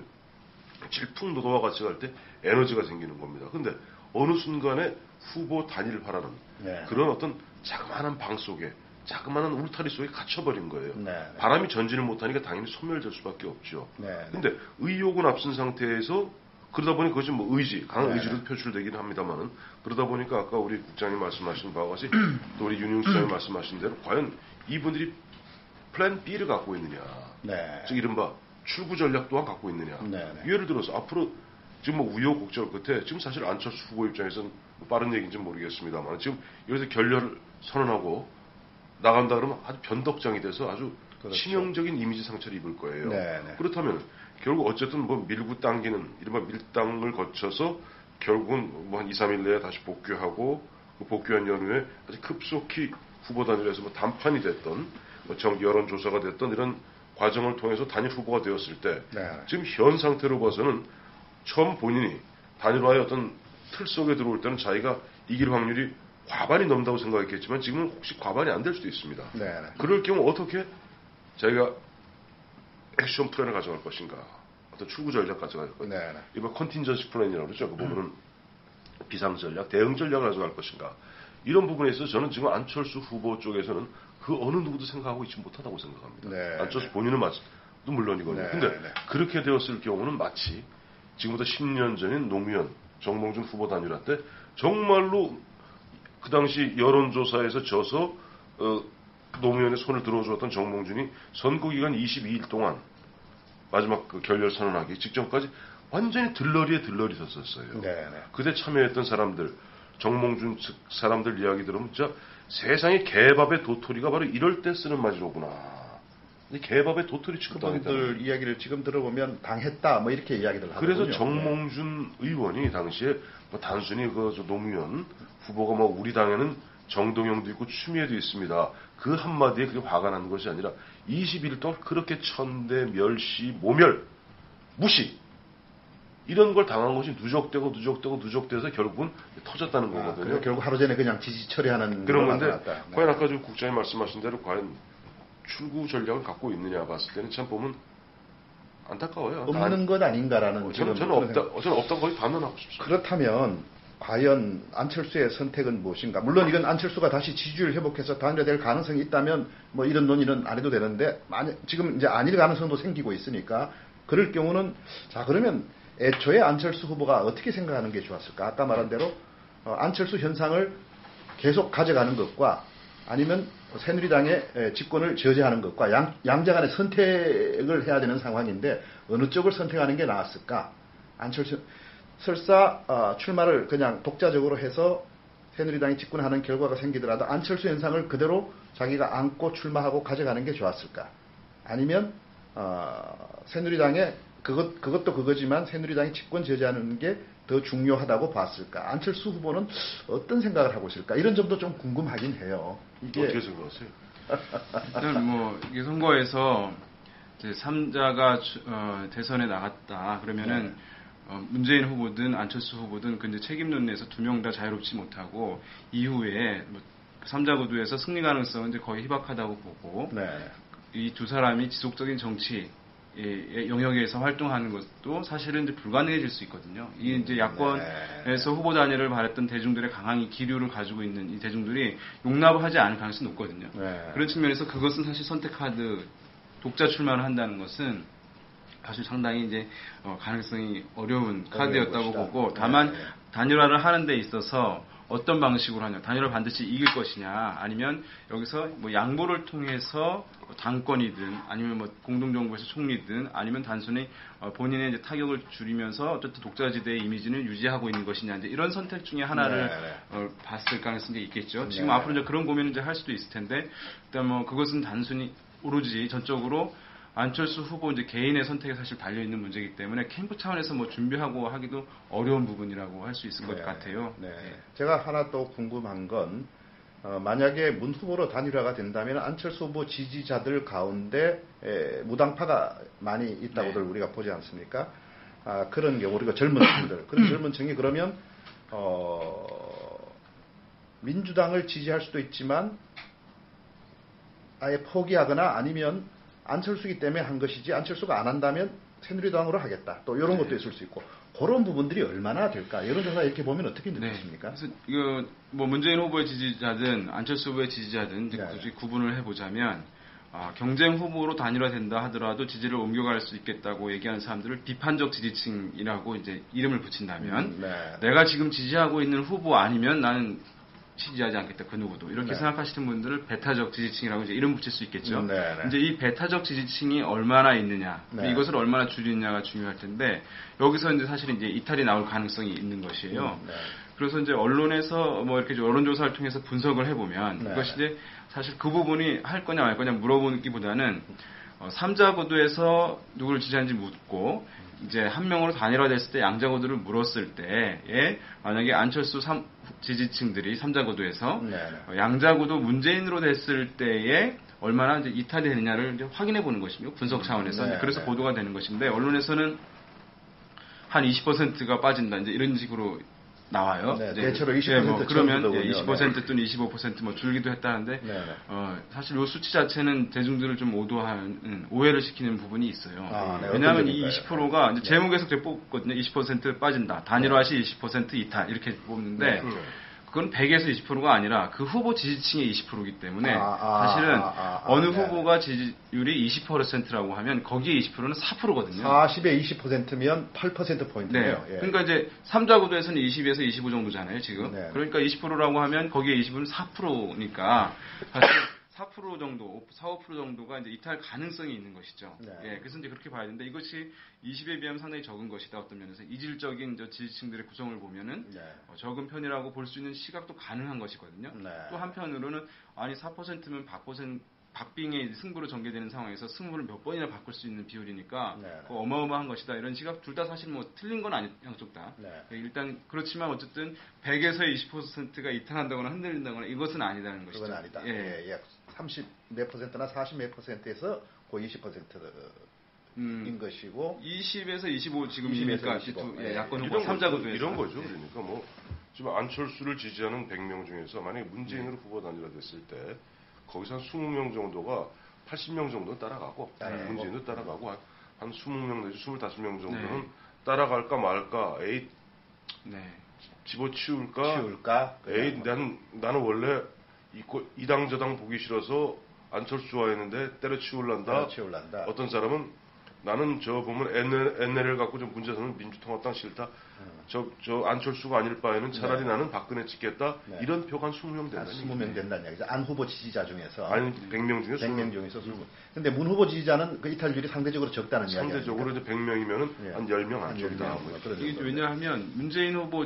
[SPEAKER 2] 질풍노도와 같이 갈 때 에너지가 생기는 겁니다. 근데 어느 순간에 후보 단일을 바라는
[SPEAKER 1] 네.
[SPEAKER 2] 그런 어떤 자그마한 방 속에 자그마한 울타리 속에 갇혀버린 거예요.
[SPEAKER 1] 네, 네.
[SPEAKER 2] 바람이 전진을 못하니까 당연히 소멸될 수밖에 없죠.
[SPEAKER 1] 네, 네.
[SPEAKER 2] 근데 의욕은 앞선 상태에서 그러다 보니 그것이 뭐 의지, 강한
[SPEAKER 1] 네.
[SPEAKER 2] 의지로 표출되기는 합니다만은 그러다 보니까 아까 우리 국장님 말씀하신 바와 같이 또 우리 윤용 시장님 말씀하신 대로 과연 이분들이 플랜 B를 갖고 있느냐,
[SPEAKER 1] 네.
[SPEAKER 2] 즉 이른바 출구 전략 또한 갖고 있느냐.
[SPEAKER 1] 네, 네.
[SPEAKER 2] 예를 들어서 앞으로 지금 뭐 우여곡절 끝에 지금 사실 안철수 후보 입장에서는 뭐 빠른 얘기인지 모르겠습니다만 지금 여기서 결렬을 선언하고 나간다 그러면 아주 변덕장이 돼서 아주
[SPEAKER 1] 그렇죠.
[SPEAKER 2] 치명적인 이미지 상처를 입을 거예요.
[SPEAKER 1] 네, 네.
[SPEAKER 2] 그렇다면 결국 어쨌든 뭐 밀고 당기는 이른바 밀당을 거쳐서 결국은 뭐 한 이, 삼 일 내에 다시 복귀하고 그 복귀한 연후에 아주 급속히 후보 단일에서 뭐 단판이 됐던 뭐 정 여론조사가 됐던 이런 과정을 통해서 단일 후보가 되었을 때
[SPEAKER 1] 네.
[SPEAKER 2] 지금 현 상태로 봐서는 처음 본인이 단일화의 어떤 틀 속에 들어올 때는 자기가 이길 확률이 과반이 넘다고 생각했겠지만 지금은 혹시 과반이 안 될 수도 있습니다.
[SPEAKER 1] 네, 네.
[SPEAKER 2] 그럴 경우 어떻게 자기가 액션 플랜을 가져갈 것인가, 어떤 출구 전략 가져갈 것인가,
[SPEAKER 1] 네, 네.
[SPEAKER 2] 이번 컨틴전시 플랜이라고 그러죠. 그 부분은 비상 전략, 대응 전략을 가져갈 것인가. 이런 부분에 있어서 저는 지금 안철수 후보 쪽에서는 그 어느 누구도 생각하고 있지 못하다고 생각합니다.
[SPEAKER 1] 네,
[SPEAKER 2] 안철수
[SPEAKER 1] 네.
[SPEAKER 2] 본인은 마치 또 물론이거든요.
[SPEAKER 1] 네,
[SPEAKER 2] 근데
[SPEAKER 1] 네.
[SPEAKER 2] 그렇게 되었을 경우는 마치 지금부터 십 년 전인 노무현, 정몽준 후보 단일화 때 정말로 그 당시 여론조사에서 져서 어, 노무현의 손을 들어주었던 정몽준이 선거기간 이십이 일 동안 마지막 그 결렬 선언하기 직전까지 완전히 들러리에 들러리 섰었어요.
[SPEAKER 1] 네, 네.
[SPEAKER 2] 그때 참여했던 사람들, 정몽준 측 사람들 이야기 들으면 진짜 세상에 개밥의 도토리가 바로 이럴 때 쓰는 말이로구나. 근데 개밥의 도토리 취급당했다.
[SPEAKER 1] 그분들 이야기를 지금 들어보면 당했다 뭐 이렇게 이야기들 하거든요.
[SPEAKER 2] 그래서 정몽준 의원이 당시에 뭐 단순히 그 저 노무현 후보가 뭐 우리 당에는 정동영도 있고 추미애도 있습니다. 그 한마디에 그게 화가 난 것이 아니라 이십 일 동안 그렇게 천대, 멸시, 모멸, 무시 이런 걸 당한 것이 누적되고 누적되고 누적돼서 결국은 터졌다는
[SPEAKER 1] 아,
[SPEAKER 2] 거거든요.
[SPEAKER 1] 그래서 결국 하루 전에 그냥 지지 처리하는
[SPEAKER 2] 그런
[SPEAKER 1] 거가
[SPEAKER 2] 건데
[SPEAKER 1] 나타났다. 네.
[SPEAKER 2] 과연 아까 좀 국장님 말씀하신 대로 과연 출구 전략을 갖고 있느냐 봤을 때는 참 보면 안타까워요.
[SPEAKER 1] 없는 것 아닌가라는
[SPEAKER 2] 저는,
[SPEAKER 1] 지금
[SPEAKER 2] 저는
[SPEAKER 1] 그런
[SPEAKER 2] 없다,
[SPEAKER 1] 생각.
[SPEAKER 2] 저는 없다고 거의 반론하고 싶습니다.
[SPEAKER 1] 그렇다면 과연 안철수의 선택은 무엇인가? 물론 이건 안철수가 다시 지지율 회복해서 단일화될 가능성이 있다면 뭐 이런 논의는 안 해도 되는데 만약 지금 이제 아닐 가능성도 생기고 있으니까 그럴 경우는 자 그러면 애초에 안철수 후보가 어떻게 생각하는 게 좋았을까? 아까 말한 대로 어, 안철수 현상을 계속 가져가는 것과 아니면 새누리당의 집권을 저지하는 것과 양, 양자 간의 선택을 해야 되는 상황인데 어느 쪽을 선택하는 게 나았을까? 안철수 설사 어, 출마를 그냥 독자적으로 해서 새누리당이 집권하는 결과가 생기더라도 안철수 현상을 그대로 자기가 안고 출마하고 가져가는 게 좋았을까? 아니면 어, 새누리당의 그것, 그것도 그거지만 새누리당이 집권 저지하는 게 더 중요하다고 봤을까? 안철수 후보는 어떤 생각을 하고 있을까? 이런 점도 좀 궁금하긴 해요. 이게
[SPEAKER 2] 어떻게 생각하세요?
[SPEAKER 3] 일단 뭐 이게 선거에서 이제 삼자가 어, 대선에 나갔다 그러면은
[SPEAKER 1] 네.
[SPEAKER 3] 어, 문재인 후보든 안철수 후보든 그 이제 책임 논리에서 두 명 다 자유롭지 못하고 이후에 뭐 삼자 구도에서 승리 가능성은 이제 거의 희박하다고 보고
[SPEAKER 1] 네.
[SPEAKER 3] 이 두 사람이 지속적인 정치 영역에서 활동하는 것도 사실은 이제 불가능해질 수 있거든요. 이 이제 야권에서
[SPEAKER 1] 네.
[SPEAKER 3] 후보 단일을 바랬던 대중들의 강한 기류를 가지고 있는 이 대중들이 용납을 하지 않을 가능성이 높거든요.
[SPEAKER 1] 네.
[SPEAKER 3] 그런 측면에서 그것은 사실 선택카드 독자 출마를 한다는 것은 사실 상당히 이제 어, 가능성이 어려운 카드였다고
[SPEAKER 1] 것이다.
[SPEAKER 3] 보고 다만
[SPEAKER 1] 네.
[SPEAKER 3] 단일화를 하는 데 있어서 어떤 방식으로 하냐, 단일화를 반드시 이길 것이냐, 아니면 여기서 뭐 양보를 통해서 당권이든 아니면 뭐 공동정부에서 총리든 아니면 단순히 어, 본인의 이제 타격을 줄이면서 어쨌든 독자지대의 이미지는 유지하고 있는 것이냐, 이제 이런 선택 중에 하나를
[SPEAKER 1] 네, 네.
[SPEAKER 3] 어, 봤을 가능성이 있겠죠. 지금
[SPEAKER 1] 네.
[SPEAKER 3] 앞으로 이제 그런 고민을 이제 할 수도 있을 텐데, 일단 뭐 그것은 단순히 오로지 전적으로 안철수 후보 이제 개인의 선택에 사실 달려 있는 문제이기 때문에 캠프 차원에서 뭐 준비하고 하기도 어려운 부분이라고 할 수 있을 것
[SPEAKER 1] 네,
[SPEAKER 3] 같아요.
[SPEAKER 1] 네.
[SPEAKER 3] 네.
[SPEAKER 1] 제가 하나 또 궁금한 건 어, 만약에 문 후보로 단일화가 된다면 안철수 후보 지지자들 가운데 에, 무당파가 많이 있다고들
[SPEAKER 3] 네.
[SPEAKER 1] 우리가 보지 않습니까? 아, 그런 경우 우리가 젊은 층들 그런 젊은 층이 그러면 어, 민주당을 지지할 수도 있지만 아예 포기하거나 아니면 안철수기 때문에 한 것이지 안철수가 안 한다면 새누리당으로 하겠다. 또 이런 것도
[SPEAKER 3] 네.
[SPEAKER 1] 있을 수 있고 그런 부분들이 얼마나 될까? 여론조사 이렇게 보면 어떻게
[SPEAKER 3] 네.
[SPEAKER 1] 느끼십니까?
[SPEAKER 3] 그래서 이거 뭐 문재인 후보의 지지자든 안철수 후보의 지지자든 이제
[SPEAKER 1] 네.
[SPEAKER 3] 굳이 구분을 해보자면 아, 경쟁 후보로 단일화된다 하더라도 지지를 옮겨갈 수 있겠다고 얘기하는 사람들을 비판적 지지층이라고 이제 이름을 붙인다면
[SPEAKER 1] 음, 네.
[SPEAKER 3] 내가 지금 지지하고 있는 후보 아니면 나는 지지하지 않겠다 그 누구도 이렇게
[SPEAKER 1] 네.
[SPEAKER 3] 생각하시는 분들을 베타적 지지층이라고 이제 이름 붙일 수 있겠죠.
[SPEAKER 1] 음, 네, 네.
[SPEAKER 3] 이제 이 베타적 지지층이 얼마나 있느냐,
[SPEAKER 1] 네.
[SPEAKER 3] 이것을 얼마나 줄이느냐가 중요할 텐데 여기서 이제 사실 이제 이탈이 나올 가능성이 있는 것이에요.
[SPEAKER 1] 음, 네.
[SPEAKER 3] 그래서 이제 언론에서 뭐 이렇게 여론조사를 통해서 분석을 해보면
[SPEAKER 1] 네.
[SPEAKER 3] 그것이 이제 사실 그 부분이 할 거냐 말 거냐 물어보기보다는 어, 삼자 구도에서 누구를 지지하는지 묻고 이제 한 명으로 단일화됐을 때 양자 구도를 물었을 때에 만약에 안철수 삼, 지지층들이 삼자 구도에서
[SPEAKER 1] 네, 네.
[SPEAKER 3] 어, 양자 구도 문재인으로 됐을 때에 얼마나 이제 이탈이 되느냐를 이제 확인해 보는 것이며 분석 차원에서
[SPEAKER 1] 네,
[SPEAKER 3] 이제 그래서
[SPEAKER 1] 네.
[SPEAKER 3] 보도가 되는 것인데 언론에서는 한 이십 퍼센트가 빠진다 이제 이런 식으로 나와요.
[SPEAKER 1] 네,
[SPEAKER 3] 이제
[SPEAKER 1] 대체로 이십
[SPEAKER 3] 예,
[SPEAKER 1] 퍼센트
[SPEAKER 3] 뭐 그러면
[SPEAKER 1] 정도군요.
[SPEAKER 3] 예, 이십 퍼센트 또는 이십오 퍼센트 뭐 줄기도 했다는데
[SPEAKER 1] 네, 네.
[SPEAKER 3] 어, 사실 이 수치 자체는 대중들을 좀 오도하는 음, 오해를 시키는 부분이 있어요.
[SPEAKER 1] 아, 네,
[SPEAKER 3] 왜냐하면
[SPEAKER 1] 어떤
[SPEAKER 3] 이
[SPEAKER 1] 점인가요?
[SPEAKER 3] 이십 퍼센트가 이제
[SPEAKER 1] 네.
[SPEAKER 3] 제목에서 그렇게 뽑거든요. 이십 퍼센트 빠진다. 단일화 시 이십 퍼센트 이탈 이렇게 뽑는데
[SPEAKER 1] 네.
[SPEAKER 3] 그건 백에서 이십 퍼센트가 아니라 그 후보 지지층의 이십 퍼센트이기 때문에
[SPEAKER 1] 아, 아,
[SPEAKER 3] 사실은
[SPEAKER 1] 아, 아, 아,
[SPEAKER 3] 어느
[SPEAKER 1] 네.
[SPEAKER 3] 후보가 지지율이 이십 퍼센트라고 하면 거기에 이십 퍼센트는 사 퍼센트거든요.
[SPEAKER 1] 사십에 이십 퍼센트면 팔 퍼센트 포인트네요.
[SPEAKER 3] 네.
[SPEAKER 1] 예.
[SPEAKER 3] 그러니까 이제 삼자 구도에서는 이십에서 이십오 정도잖아요, 지금.
[SPEAKER 1] 네.
[SPEAKER 3] 그러니까 이십 퍼센트라고 하면 거기에 이십은 사 퍼센트니까 사실 사 퍼센트 정도, 사, 오 퍼센트 정도가 이제 이탈 가능성이 있는 것이죠.
[SPEAKER 1] 네.
[SPEAKER 3] 예. 그래서 이제 그렇게 봐야 되는데 이것이 이십에 비하면 상당히 적은 것이다. 어떤 면에서 이질적인 저 지지층들의 구성을 보면은
[SPEAKER 1] 네.
[SPEAKER 3] 어, 적은 편이라고 볼 수 있는 시각도 가능한 것이거든요.
[SPEAKER 1] 네.
[SPEAKER 3] 또 한편으로는 아니 사 퍼센트면 박보sen 박빙의 승부로 전개되는 상황에서 승부를 몇 번이나 바꿀 수 있는 비율이니까
[SPEAKER 1] 네.
[SPEAKER 3] 그거 어마어마한 것이다. 이런 시각 둘 다 사실 뭐 틀린 건 아니 양쪽 다.
[SPEAKER 1] 네.
[SPEAKER 3] 일단 그렇지만 어쨌든 백에서 이십 퍼센트가 이탈한다거나 흔들린다거나 이것은 아니다는 것이죠.
[SPEAKER 1] 그건 아니다.
[SPEAKER 3] 예.
[SPEAKER 1] 예, 예. 삼십 몇 퍼센트나 사십 몇 퍼센트에서 그 이십 퍼센트인
[SPEAKER 3] 음,
[SPEAKER 1] 것이고
[SPEAKER 3] 이십에서 이십오 지금
[SPEAKER 1] 이십에서
[SPEAKER 3] 이니까
[SPEAKER 1] 이십오.
[SPEAKER 3] 예,
[SPEAKER 1] 예.
[SPEAKER 3] 야권 후보
[SPEAKER 2] 이런
[SPEAKER 3] 삼자
[SPEAKER 2] 거죠.
[SPEAKER 3] 구도에서
[SPEAKER 2] 이런 거죠.
[SPEAKER 3] 예.
[SPEAKER 2] 그러니까 뭐 지금 안철수를 지지하는 백 명 중에서 만약에 문재인으로 후보 단일화 됐을 때 거기서 한 이십 명 정도가 팔십 명 정도는 따라가고
[SPEAKER 1] 따라가고.
[SPEAKER 2] 문재인도 따라가고 한, 한 이십 명 내지 이십오 명 정도는
[SPEAKER 3] 네.
[SPEAKER 2] 따라갈까 말까 에이
[SPEAKER 3] 네.
[SPEAKER 2] 집어치울까
[SPEAKER 1] 치울까?
[SPEAKER 2] 에이 나는 나는 원래 이거 이당 저당 보기 싫어서 안철수 좋아했는데 때려치울란다.
[SPEAKER 1] 치울란다.
[SPEAKER 2] 어떤 사람은 나는 저 보면 엔엘, 엔엘을 갖고 좀 문제 삼는 민주통합당 싫다. 저, 저 안철수가 아닐 바에는 차라리
[SPEAKER 1] 네.
[SPEAKER 2] 나는 박근혜 찍겠다.
[SPEAKER 1] 네.
[SPEAKER 2] 이런 표가 한 이십 명
[SPEAKER 1] 한
[SPEAKER 2] 된다는
[SPEAKER 1] 이십 명 된다는 얘기죠. 안 후보 지지자 중에서.
[SPEAKER 2] 아니 백 명 중에
[SPEAKER 1] 백 명 중에서 이십 명. 근데 문 후보 지지자는 그 이탈률이 상대적으로 적다는 이야기입니다.
[SPEAKER 2] 상대적으로 이제 백 명이면은
[SPEAKER 1] 예.
[SPEAKER 2] 한 열 명
[SPEAKER 1] 한
[SPEAKER 2] 안쪽이다.
[SPEAKER 1] 열 명. 그런
[SPEAKER 3] 이게
[SPEAKER 1] 정도.
[SPEAKER 3] 왜냐하면 문재인 후보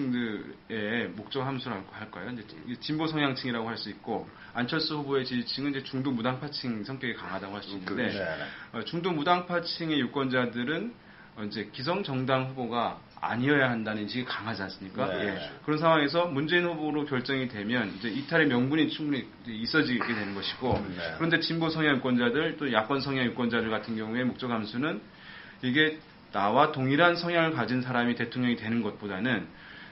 [SPEAKER 3] 지지층들의 목적 함수라고 할까요? 이제 진보 성향층이라고 할 수 있고 안철수 후보의 지지층은 이제 중도 무당파층 성격이 강하다고 할 수 있는데
[SPEAKER 2] 그렇죠.
[SPEAKER 1] 네, 네.
[SPEAKER 3] 어, 중도 무당파층의 유권자들은 어, 이제 기성 정당 후보가 아니어야 한다는 인식이 강하지 않습니까?
[SPEAKER 1] 네.
[SPEAKER 3] 예. 그런 상황에서 문재인 후보로 결정이 되면 이제 이탈의 명분이 충분히 있어지게 되는 것이고
[SPEAKER 1] 네.
[SPEAKER 3] 그런데 진보 성향 유권자들 또 야권 성향 유권자들 같은 경우에 목적 함수는 이게 나와 동일한 성향을 가진 사람이 대통령이 되는 것보다는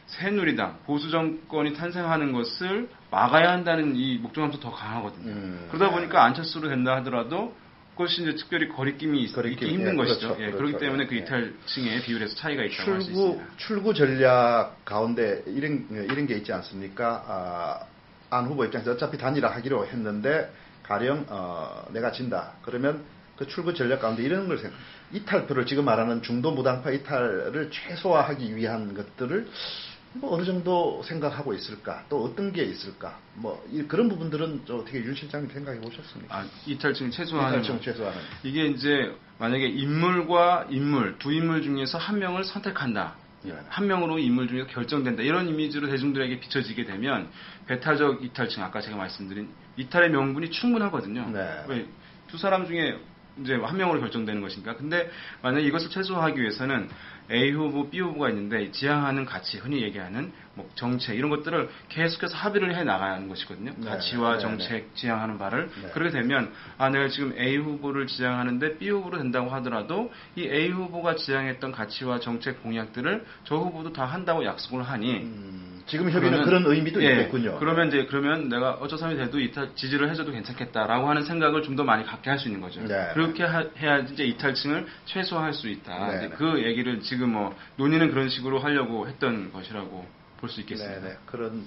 [SPEAKER 3] 새누리당 보수 정권이 탄생하는 것을 막아야 한다는 이 목적 함수 더 강하거든요.
[SPEAKER 1] 음,
[SPEAKER 3] 그러다
[SPEAKER 1] 네.
[SPEAKER 3] 보니까 안철수로 된다 하더라도 그것이 이제 특별히 거리낌이 있,
[SPEAKER 1] 거리낌,
[SPEAKER 3] 있기 힘든
[SPEAKER 1] 예,
[SPEAKER 3] 것이죠.
[SPEAKER 1] 그렇죠,
[SPEAKER 3] 예,
[SPEAKER 1] 그렇죠.
[SPEAKER 3] 그렇기 때문에 그
[SPEAKER 1] 예.
[SPEAKER 3] 이탈층의 비율에서 차이가 있다고 할 수
[SPEAKER 1] 출구,
[SPEAKER 3] 있습니다.
[SPEAKER 1] 출구 전략 가운데 이런, 이런 게 있지 않습니까? 아, 안 후보 입장에서 어차피 단일화하기로 했는데 가령 어, 내가 진다. 그러면 그 출구 전략 가운데 이런 걸 생각. 이탈표를 지금 말하는 중도 무당파 이탈을 최소화하기 위한 것들을 뭐 어느 정도 생각하고 있을까? 또 어떤 게 있을까? 뭐 이, 그런 부분들은 좀 어떻게 윤 실장님 생각해 보셨습니까?
[SPEAKER 3] 아, 이탈층 최소화하는
[SPEAKER 1] 이탈층 최소화는.
[SPEAKER 3] 이게 이제 만약에 인물과 인물 두 인물 중에서 한 명을 선택한다.
[SPEAKER 1] 예.
[SPEAKER 3] 한 명으로 인물 중에서 결정된다. 이런 이미지로 대중들에게 비춰지게 되면 배타적 이탈층 아까 제가 말씀드린 이탈의 명분이 충분하거든요.
[SPEAKER 1] 네.
[SPEAKER 3] 왜? 두 사람 중에 이제 한 명으로 결정되는 것이니까. 근데 만약에 이것을 최소화하기 위해서는 A 후보, B 후보가 있는데 지향하는 가치, 흔히 얘기하는 뭐 정책 이런 것들을 계속해서 합의를 해 나가는 것이거든요.
[SPEAKER 1] 네,
[SPEAKER 3] 가치와
[SPEAKER 1] 네,
[SPEAKER 3] 정책
[SPEAKER 1] 네.
[SPEAKER 3] 지향하는 바를
[SPEAKER 1] 네.
[SPEAKER 3] 그렇게 되면 아 내가 지금 A 후보를 지향하는데 B 후보로 된다고 하더라도 이 A 후보가 지향했던 가치와 정책 공약들을 저 후보도 다 한다고 약속을 하니
[SPEAKER 1] 음, 지금 협의는
[SPEAKER 3] 그러면-
[SPEAKER 1] 그런 의미도
[SPEAKER 3] 예,
[SPEAKER 1] 있겠군요.
[SPEAKER 3] 그러면 이제 그러면 내가 어쩌삼이 돼도 이탈 지지를 해줘도 괜찮겠다라고 하는 생각을 좀 더 많이 갖게 할 수 있는 거죠.
[SPEAKER 1] 네.
[SPEAKER 3] 그렇게 하- 해야지 이제 이탈층을 최소화할 수 있다.
[SPEAKER 1] 네,
[SPEAKER 3] 이제
[SPEAKER 1] 네.
[SPEAKER 3] 그 얘기를 지금 뭐 논의는 그런 식으로 하려고 했던 것이라고 볼 수 있겠습니다.
[SPEAKER 1] 네네. 그런,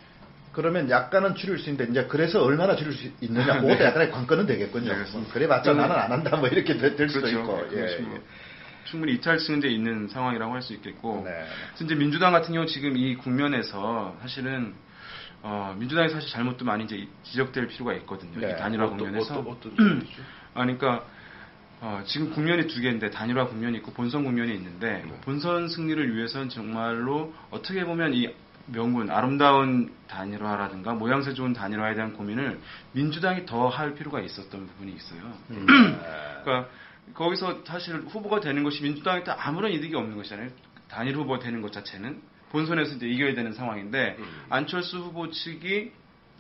[SPEAKER 1] 그러면 약간은 줄일 수 있는데, 이제 그래서 얼마나 줄일 수 있느냐, 그것도 약간의 관건은 되겠군요.
[SPEAKER 3] 네, 그렇습니다.
[SPEAKER 1] 뭐 그래봤자
[SPEAKER 3] 그건-
[SPEAKER 1] 나는 안 한다, 뭐 이렇게 될, 될 수도
[SPEAKER 3] 그렇죠.
[SPEAKER 1] 있고. 예,
[SPEAKER 3] 그것이 뭐
[SPEAKER 1] 예.
[SPEAKER 3] 충분히 이탈층은 이제 있는 상황이라고 할 수 있겠고.
[SPEAKER 1] 네.
[SPEAKER 3] 그래서 이제 민주당 같은 경우 지금 이 국면에서 사실은 어, 민주당이 사실 잘못도 많이 이제 지적될 필요가 있거든요.
[SPEAKER 1] 네.
[SPEAKER 3] 이 단일화
[SPEAKER 2] 어떤,
[SPEAKER 3] 국면에서.
[SPEAKER 2] 어떤, 어떤 점이죠?
[SPEAKER 3] 아, 그러니까 어, 지금 국면이 두 개인데 단일화 국면이 있고 본선 국면이 있는데
[SPEAKER 2] 네.
[SPEAKER 3] 본선 승리를 위해서는 정말로 어떻게 보면 이 명분 아름다운 단일화라든가 모양새 좋은 단일화에 대한 고민을 민주당이 더 할 필요가 있었던 부분이 있어요.
[SPEAKER 1] 음,
[SPEAKER 3] 그러니까 거기서 사실 후보가 되는 것이 민주당한테 아무런 이득이 없는 것이잖아요. 단일 후보가 되는 것 자체는 본선에서 이제 이겨야 되는 상황인데
[SPEAKER 2] 음.
[SPEAKER 3] 안철수 후보 측이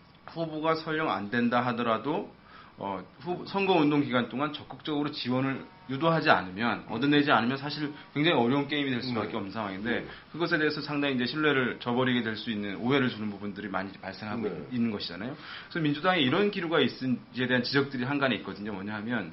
[SPEAKER 3] 후보가 설령 안 된다 하더라도 어, 후, 선거운동 기간 동안 적극적으로 지원을 유도하지 않으면, 얻어내지 않으면 사실 굉장히 어려운 게임이 될 수밖에
[SPEAKER 2] 네.
[SPEAKER 3] 없는 상황인데,
[SPEAKER 2] 네.
[SPEAKER 3] 그것에 대해서 상당히 이제 신뢰를 저버리게 될 수 있는, 오해를 주는 부분들이 많이 발생하고
[SPEAKER 2] 네.
[SPEAKER 3] 있는 것이잖아요. 그래서 민주당이 이런 기류가 있은지에 대한 지적들이 한간에 있거든요. 뭐냐 하면,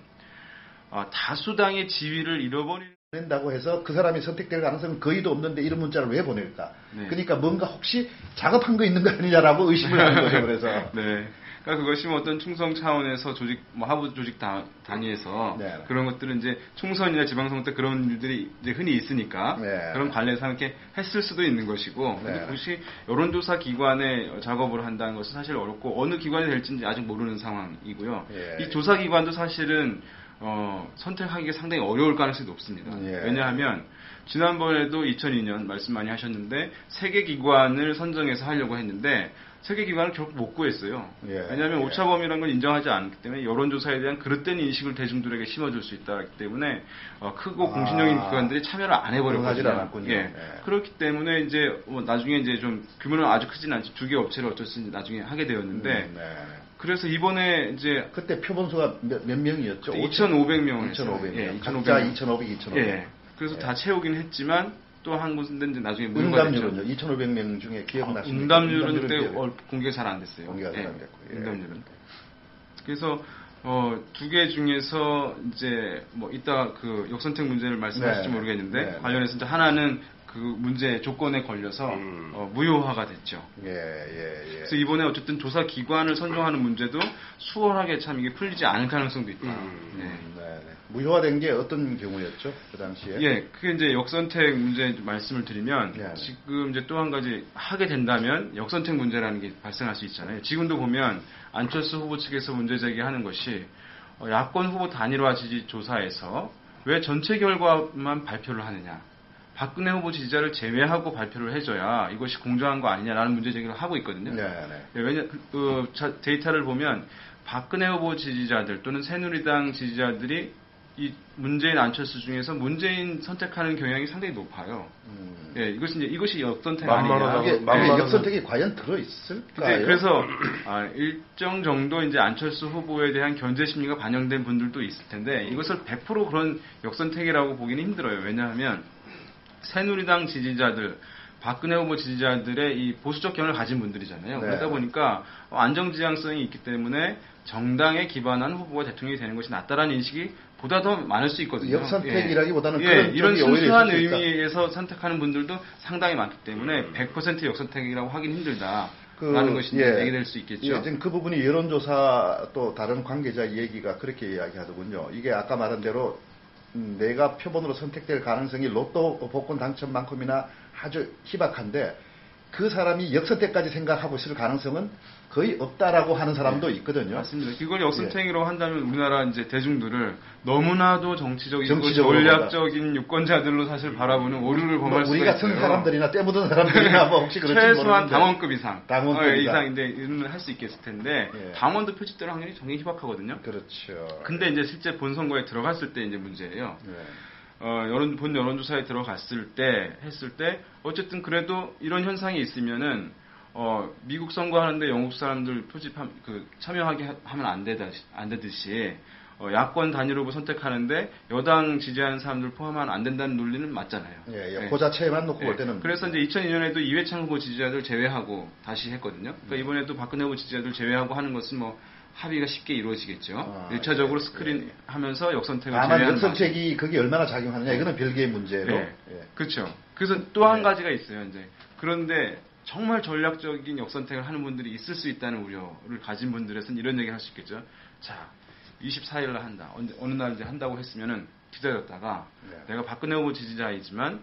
[SPEAKER 3] 어, 다수당의 지위를 잃어버리는
[SPEAKER 1] 된다고 해서 그 사람이 선택될 가능성은 거의도 없는데 이런 문자를 왜 보낼까?
[SPEAKER 3] 네.
[SPEAKER 1] 그러니까 뭔가 혹시 작업한 거 있는 거 아니냐라고 의심을 하는 거죠. 그래서.
[SPEAKER 3] 네. 그러니까 그것이 뭐 어떤 충성 차원에서 조직, 뭐 하부 조직 단, 단위에서
[SPEAKER 1] 네.
[SPEAKER 3] 그런 것들은 이제 총선이나 지방선거 때 그런 일들이 이제 흔히 있으니까
[SPEAKER 1] 네.
[SPEAKER 3] 그런 관례상 이렇게 했을 수도 있는 것이고
[SPEAKER 1] 네.
[SPEAKER 3] 근데 그것이 여론조사 기관에 작업을 한다는 것은 사실 어렵고 어느 기관이 될지는 아직 모르는 상황이고요.
[SPEAKER 1] 예.
[SPEAKER 3] 이 조사 기관도 사실은 어, 선택하기가 상당히 어려울 가능성이 높습니다.
[SPEAKER 1] 예.
[SPEAKER 3] 왜냐하면 지난번에도 이천이 년 말씀 많이 하셨는데 세계 기관을 선정해서 하려고 했는데 세계 기관을 결국 못 구했어요.
[SPEAKER 1] 예.
[SPEAKER 3] 왜냐하면
[SPEAKER 1] 예.
[SPEAKER 3] 오차범위라는 걸 인정하지 않기 때문에 여론조사에 대한 그릇된 인식을 대중들에게 심어줄 수 있다기 때문에 어, 크고
[SPEAKER 1] 아.
[SPEAKER 3] 공신력인 기관들이 참여를 안 해버렸거든요.
[SPEAKER 1] 응하지 않았군요.
[SPEAKER 3] 예.
[SPEAKER 1] 예.
[SPEAKER 3] 그렇기 때문에 이제 뭐 나중에 이제 좀 규모는 아주 크진 않지 두 개 업체를 어쩔 수 있는지 나중에 하게 되었는데
[SPEAKER 1] 음, 네.
[SPEAKER 3] 그래서 이번에 이제
[SPEAKER 1] 그때 표본수가 몇, 몇 명이었죠?
[SPEAKER 3] 이천오백 명을
[SPEAKER 1] 이천오백 명.
[SPEAKER 3] 예,
[SPEAKER 1] 각자
[SPEAKER 3] 명.
[SPEAKER 1] 이천오백, 이천오백.
[SPEAKER 3] 예. 그래서
[SPEAKER 1] 예.
[SPEAKER 3] 다 채우긴 했지만 또 한 곳은 이제 나중에 무효가 됐죠.
[SPEAKER 1] 응답률은요? 이천오백 명 중에 기억나십니까?
[SPEAKER 3] 응답률은 그때
[SPEAKER 1] 기억-
[SPEAKER 3] 어, 공개가 잘 안 됐어요.
[SPEAKER 1] 공개가 잘
[SPEAKER 3] 예,
[SPEAKER 1] 안 됐고, 예.
[SPEAKER 3] 응답률은. 그래서 어, 두 개 중에서 이제 뭐 이따 그 역선택 문제를 말씀하실지
[SPEAKER 1] 네.
[SPEAKER 3] 모르겠는데
[SPEAKER 1] 네.
[SPEAKER 3] 관련해서 이제 하나는 그 그 문제 조건에 걸려서
[SPEAKER 2] 음.
[SPEAKER 3] 어, 무효화가 됐죠.
[SPEAKER 1] 예, 예, 예.
[SPEAKER 3] 그래서 이번에 어쨌든 조사 기관을 선정하는 문제도 수월하게 참 이게 풀리지 않을 가능성도 있다.
[SPEAKER 2] 음.
[SPEAKER 3] 네.
[SPEAKER 1] 네, 네. 무효화된 게 어떤 경우였죠? 그 당시에?
[SPEAKER 3] 예, 그게 이제 역선택 문제 말씀을 드리면
[SPEAKER 1] 네, 네.
[SPEAKER 3] 지금 이제 또 한 가지 하게 된다면 역선택 문제라는 게 발생할 수 있잖아요. 지금도 보면 안철수 후보 측에서 문제 제기하는 것이 어, 야권 후보 단일화 지지 조사에서 왜 전체 결과만 발표를 하느냐? 박근혜 후보 지지자를 제외하고 발표를 해줘야 이것이 공정한 거 아니냐라는 문제 제기를 하고 있거든요.
[SPEAKER 1] 네, 네.
[SPEAKER 3] 예, 왜냐 그, 자, 데이터를 보면 박근혜 후보 지지자들 또는 새누리당 지지자들이 이 문재인 안철수 중에서 문재인 선택하는 경향이 상당히 높아요.
[SPEAKER 1] 음.
[SPEAKER 3] 예, 이것이 이제 이것이 역선택
[SPEAKER 2] 만만하다고
[SPEAKER 3] 아니냐.
[SPEAKER 1] 이게,
[SPEAKER 2] 만만하다고.
[SPEAKER 1] 이게 역선택이 과연 들어있을까요?
[SPEAKER 3] 이제 그래서 아, 일정 정도 이제 안철수 후보에 대한 견제 심리가 반영된 분들도 있을 텐데 이것을 백 퍼센트 그런 역선택이라고 보기는 힘들어요. 왜냐하면 새누리당 지지자들, 박근혜 후보 지지자들의 이 보수적 견을 가진 분들이잖아요.
[SPEAKER 1] 네.
[SPEAKER 3] 그러다 보니까 안정지향성이 있기 때문에 정당에 기반한 후보가 대통령이 되는 것이 낫다라는 인식이 보다 더 많을 수 있거든요.
[SPEAKER 1] 역선택이라기보다는
[SPEAKER 3] 예,
[SPEAKER 1] 그런
[SPEAKER 3] 예, 이런
[SPEAKER 1] 쪽이 오히려
[SPEAKER 3] 순수한
[SPEAKER 1] 있을 수 있다.
[SPEAKER 3] 의미에서 선택하는 분들도 상당히 많기 때문에
[SPEAKER 2] 음.
[SPEAKER 3] 백 퍼센트 역선택이라고 하긴 힘들다.
[SPEAKER 1] 그,
[SPEAKER 3] 라는 것이
[SPEAKER 1] 예,
[SPEAKER 3] 얘기될 수 있겠죠.
[SPEAKER 1] 예, 지금 그 부분이 여론조사 또 다른 관계자 얘기가 그렇게 이야기하더군요. 이게 아까 말한 대로 음, 내가 표본으로 선택될 가능성이 로또 복권 당첨만큼이나 아주 희박한데 그 사람이 역선택까지 생각하고 있을 가능성은 거의 없다라고 하는 사람도 있거든요.
[SPEAKER 3] 맞습니다. 그걸 역선택이라고 한다면 우리나라 이제 대중들을 너무나도 정치적이고
[SPEAKER 1] 정치적으로
[SPEAKER 3] 전략적인 유권자들로 사실 바라보는 오류를
[SPEAKER 1] 뭐
[SPEAKER 3] 범할 수가
[SPEAKER 1] 우리 같은
[SPEAKER 3] 있어요.
[SPEAKER 1] 사람들이나 때묻은 사람들이나 뭐 혹시 그럴지
[SPEAKER 3] 최소한
[SPEAKER 1] 모르는데
[SPEAKER 3] 당원급 이상,
[SPEAKER 1] 당원급
[SPEAKER 3] 어,
[SPEAKER 1] 이상.
[SPEAKER 3] 이상인데 이런 할 수 있겠을 텐데
[SPEAKER 1] 예.
[SPEAKER 3] 당원도 표집될 확률이 굉장히 희박하거든요.
[SPEAKER 1] 그렇죠.
[SPEAKER 3] 근데 이제 실제 본 선거에 들어갔을 때 이제 문제예요.
[SPEAKER 1] 네.
[SPEAKER 3] 어, 여론, 본 여론조사에 들어갔을 때, 했을 때, 어쨌든 그래도 이런 현상이 있으면은, 어, 미국 선거하는데 영국 사람들 표집함, 그, 참여하게 하- 하면 안 되다, 안 되듯이, 어, 야권 단일 후보 선택하는데 여당 지지하는 사람들 포함하면 안 된다는 논리는 맞잖아요.
[SPEAKER 1] 예, 예.
[SPEAKER 3] 예.
[SPEAKER 1] 그 자체만 놓고
[SPEAKER 3] 예.
[SPEAKER 1] 볼 때는.
[SPEAKER 3] 그래서 이제 이천이 년에도 이회창 후보 지지자들 제외하고 다시 했거든요.
[SPEAKER 1] 음.
[SPEAKER 3] 그러니까 이번에도 박근혜 후보 지지자들 제외하고 하는 것은 뭐 합의가 쉽게 이루어지겠죠.
[SPEAKER 1] 아,
[SPEAKER 3] 일 차적으로
[SPEAKER 1] 예,
[SPEAKER 3] 스크린
[SPEAKER 1] 예.
[SPEAKER 3] 하면서 역선택을
[SPEAKER 1] 다만
[SPEAKER 3] 제외하는
[SPEAKER 1] 역선택이 그게 얼마나 작용하느냐 이거는 별개의 문제로.
[SPEAKER 3] 예.
[SPEAKER 1] 예.
[SPEAKER 3] 그렇죠. 그래서 또 한
[SPEAKER 1] 네.
[SPEAKER 3] 가지가 있어요. 이제 그런데 정말 전략적인 역선택을 하는 분들이 있을 수 있다는 우려를 가진 분들에서는 이런 얘기를 할 수 있겠죠. 자, 이십사 일날 한다. 언제, 어느 날 이제 한다고 했으면은 기다렸다가
[SPEAKER 1] 네.
[SPEAKER 3] 내가 박근혜 후보 지지자이지만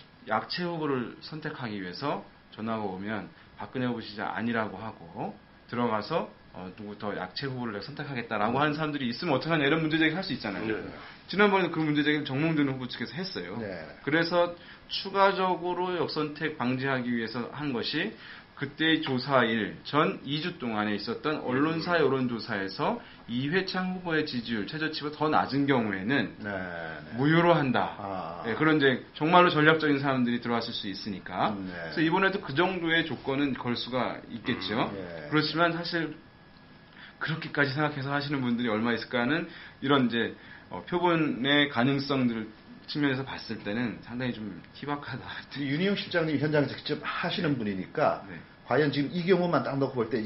[SPEAKER 3] 약체 후보를 선택하기 위해서 전화가 오면 박근혜 후보 지지자 아니라고 하고 들어가서 어, 누구 더 약체 후보를 내가 선택하겠다라고
[SPEAKER 1] 음.
[SPEAKER 3] 하는 사람들이 있으면 어떡하냐 이런 문제제기를 할 수 있잖아요.
[SPEAKER 2] 네.
[SPEAKER 3] 지난번에 그 문제제기를 정몽준 후보 측에서 했어요.
[SPEAKER 1] 네.
[SPEAKER 3] 그래서 추가적으로 역선택 방지하기 위해서 한 것이 그때의 조사일 전 이 주 동안에 있었던 언론사 여론조사에서 이회창 후보의 지지율 최저치보다 더 낮은 경우에는
[SPEAKER 1] 네, 네.
[SPEAKER 3] 무효로 한다.
[SPEAKER 1] 아.
[SPEAKER 3] 네, 그런 이제 정말로 전략적인 사람들이 들어왔을 수 있으니까.
[SPEAKER 1] 네.
[SPEAKER 3] 그래서 이번에도 그 정도의 조건은 걸 수가 있겠죠.
[SPEAKER 1] 음, 예.
[SPEAKER 3] 그렇지만 사실 그렇게까지 생각해서 하시는 분들이 얼마 있을까는 이런 이제 어, 표본의 가능성들 측면에서 봤을 때는 상당히 좀 희박하다.
[SPEAKER 1] 윤희용 실장님이 현장에서 직접 하시는 분이니까
[SPEAKER 3] 네.
[SPEAKER 1] 과연 지금 이 경우만 딱 놓고 볼 때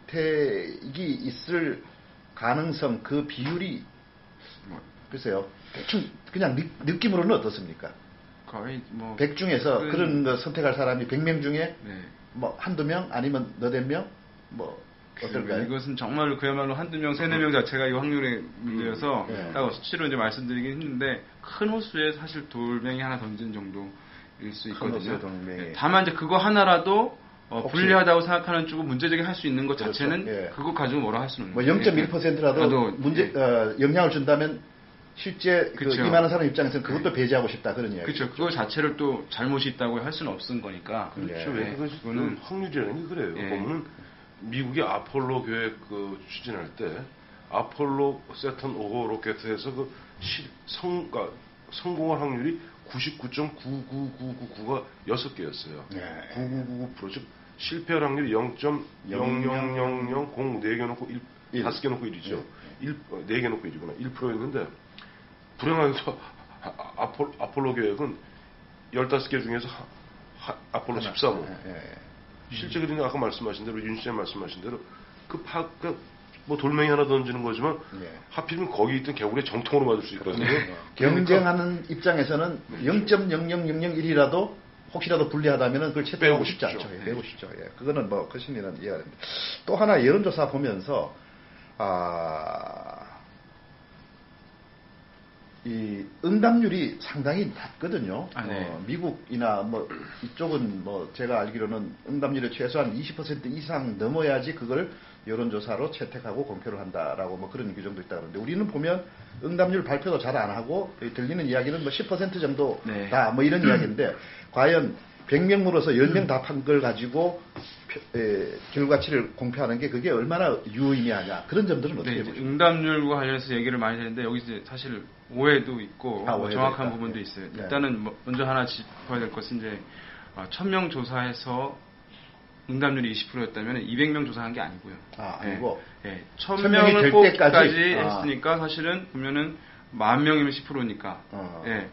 [SPEAKER 1] 역선택이 있을 가능성 그 비율이
[SPEAKER 3] 뭐,
[SPEAKER 1] 글쎄요 대충 그냥 느, 느낌으로는 어떻습니까?
[SPEAKER 3] 거의 뭐
[SPEAKER 1] 백 중에서
[SPEAKER 3] 그-
[SPEAKER 1] 그런 거 선택할 사람이 백 명 중에
[SPEAKER 3] 네.
[SPEAKER 1] 뭐 한두 명 아니면 너댓 명? 뭐 어떨까요?
[SPEAKER 3] 이것은 정말로 그야말로 한두 명, 세네 명 자체가 이 확률의 문제여서
[SPEAKER 1] 음, 네.
[SPEAKER 3] 딱 수치로 이제 말씀드리긴 했는데 큰 호수에 사실 돌멩이 하나 던진 정도일 수
[SPEAKER 1] 큰
[SPEAKER 3] 있거든요.
[SPEAKER 1] 호수에 돌멩이.
[SPEAKER 3] 네, 다만 이제 그거 하나라도 어,
[SPEAKER 1] 혹시-
[SPEAKER 3] 불리하다고 생각하는 쪽은 문제제기 할 수 있는 것
[SPEAKER 1] 그렇죠.
[SPEAKER 3] 자체는
[SPEAKER 1] 예.
[SPEAKER 3] 그거 가지고 뭐라 할 수는
[SPEAKER 1] 뭐
[SPEAKER 3] 없는 거예요.
[SPEAKER 1] 영 점 일 퍼센트라도
[SPEAKER 3] 나도,
[SPEAKER 1] 문제
[SPEAKER 3] 예.
[SPEAKER 1] 어, 영향을 준다면 실제 그
[SPEAKER 3] 그쵸.
[SPEAKER 1] 임하는 사람 입장에서는 그것도 배제하고 싶다 그런 이야기.
[SPEAKER 3] 그렇죠. 그거 자체를 또 잘못이 있다고 할 수는 없은 거니까.
[SPEAKER 2] 그렇죠.
[SPEAKER 3] 네,
[SPEAKER 2] 왜 그것이
[SPEAKER 3] 그거는
[SPEAKER 2] 그 확률이라는 게 그래요.
[SPEAKER 3] 예.
[SPEAKER 2] 보면은 미국의 아폴로 계획 그 추진할 때 아폴로 세턴 오 호 로켓에서 그 시, 성, 그러니까 성공할 확률이 구십구 점 구구구구구가 여섯 개였어요.
[SPEAKER 1] 네.
[SPEAKER 2] 구구구구 퍼센트 즉 실패할 확률이 영 점 영영영영 네 개 놓고 일,
[SPEAKER 1] 일.
[SPEAKER 2] 다섯 개 놓고 일이죠. 일, 어, 네 개 놓고 일이구나. 일 퍼센트였는데 불행하게도 아- 아폴, 아폴로 계획은 열다섯 개 중에서 하, 하, 아폴로
[SPEAKER 1] 하나.
[SPEAKER 2] 십삼 호.
[SPEAKER 1] 예, 예.
[SPEAKER 2] 실제 그러니까 아까 말씀하신 대로 윤 시장 말씀하신 대로 그 파, 그, 뭐 돌멩이 하나 던지는 거지만
[SPEAKER 1] 예.
[SPEAKER 2] 하필이면 거기 있던 개구리에 정통으로 맞을 수 있거든요.
[SPEAKER 1] 경쟁하는 입장에서는 영 점 영영영영일이라도 혹시라도 불리하다면은 그걸 채택하고 싶지 않죠. 예, 내고 싶죠. 예, 그거는 뭐 그 심리는 이해가 됩니다. 또 하나 여론조사 보면서 아, 이 응답률이 상당히 낮거든요.
[SPEAKER 3] 아, 네.
[SPEAKER 1] 어, 미국이나 뭐 이쪽은 뭐 제가 알기로는 응답률이 최소한 이십 퍼센트 이상 넘어야지 그걸 여론조사로 채택하고 공표를 한다라고 뭐 그런 규정도 있다 그러는데 우리는 보면 응답률 발표도 잘 안 하고 들리는 이야기는 뭐 십 퍼센트 정도다
[SPEAKER 3] 네.
[SPEAKER 1] 뭐 이런 이야기인데 과연 백 명 물어서 열 명 답한 걸 가지고 에, 결과치를 공표하는 게 그게 얼마나 유의미하냐 그런 점들은 어떻게
[SPEAKER 3] 네,
[SPEAKER 1] 보십니까?
[SPEAKER 3] 응답률과 관련해서 얘기를 많이 했는데 여기 이제 사실 오해도 있고
[SPEAKER 1] 아,
[SPEAKER 3] 뭐
[SPEAKER 1] 오해도
[SPEAKER 3] 정확한
[SPEAKER 1] 있다.
[SPEAKER 3] 부분도
[SPEAKER 1] 네.
[SPEAKER 3] 있어요.
[SPEAKER 1] 네.
[SPEAKER 3] 일단은 뭐 먼저 하나 짚어야 될 것은 이제 천 명 조사해서 응답률이 이십 퍼센트였다면 이백 명 조사한 게 아니고요.
[SPEAKER 1] 아, 아니고
[SPEAKER 3] 예, 예, 천
[SPEAKER 1] 천 명이
[SPEAKER 3] 명을
[SPEAKER 1] 될
[SPEAKER 3] 뽑기까지
[SPEAKER 1] 때까지? 아.
[SPEAKER 3] 했으니까 사실은 보면은 만 명이면 십 퍼센트니까
[SPEAKER 1] 어.
[SPEAKER 3] 예,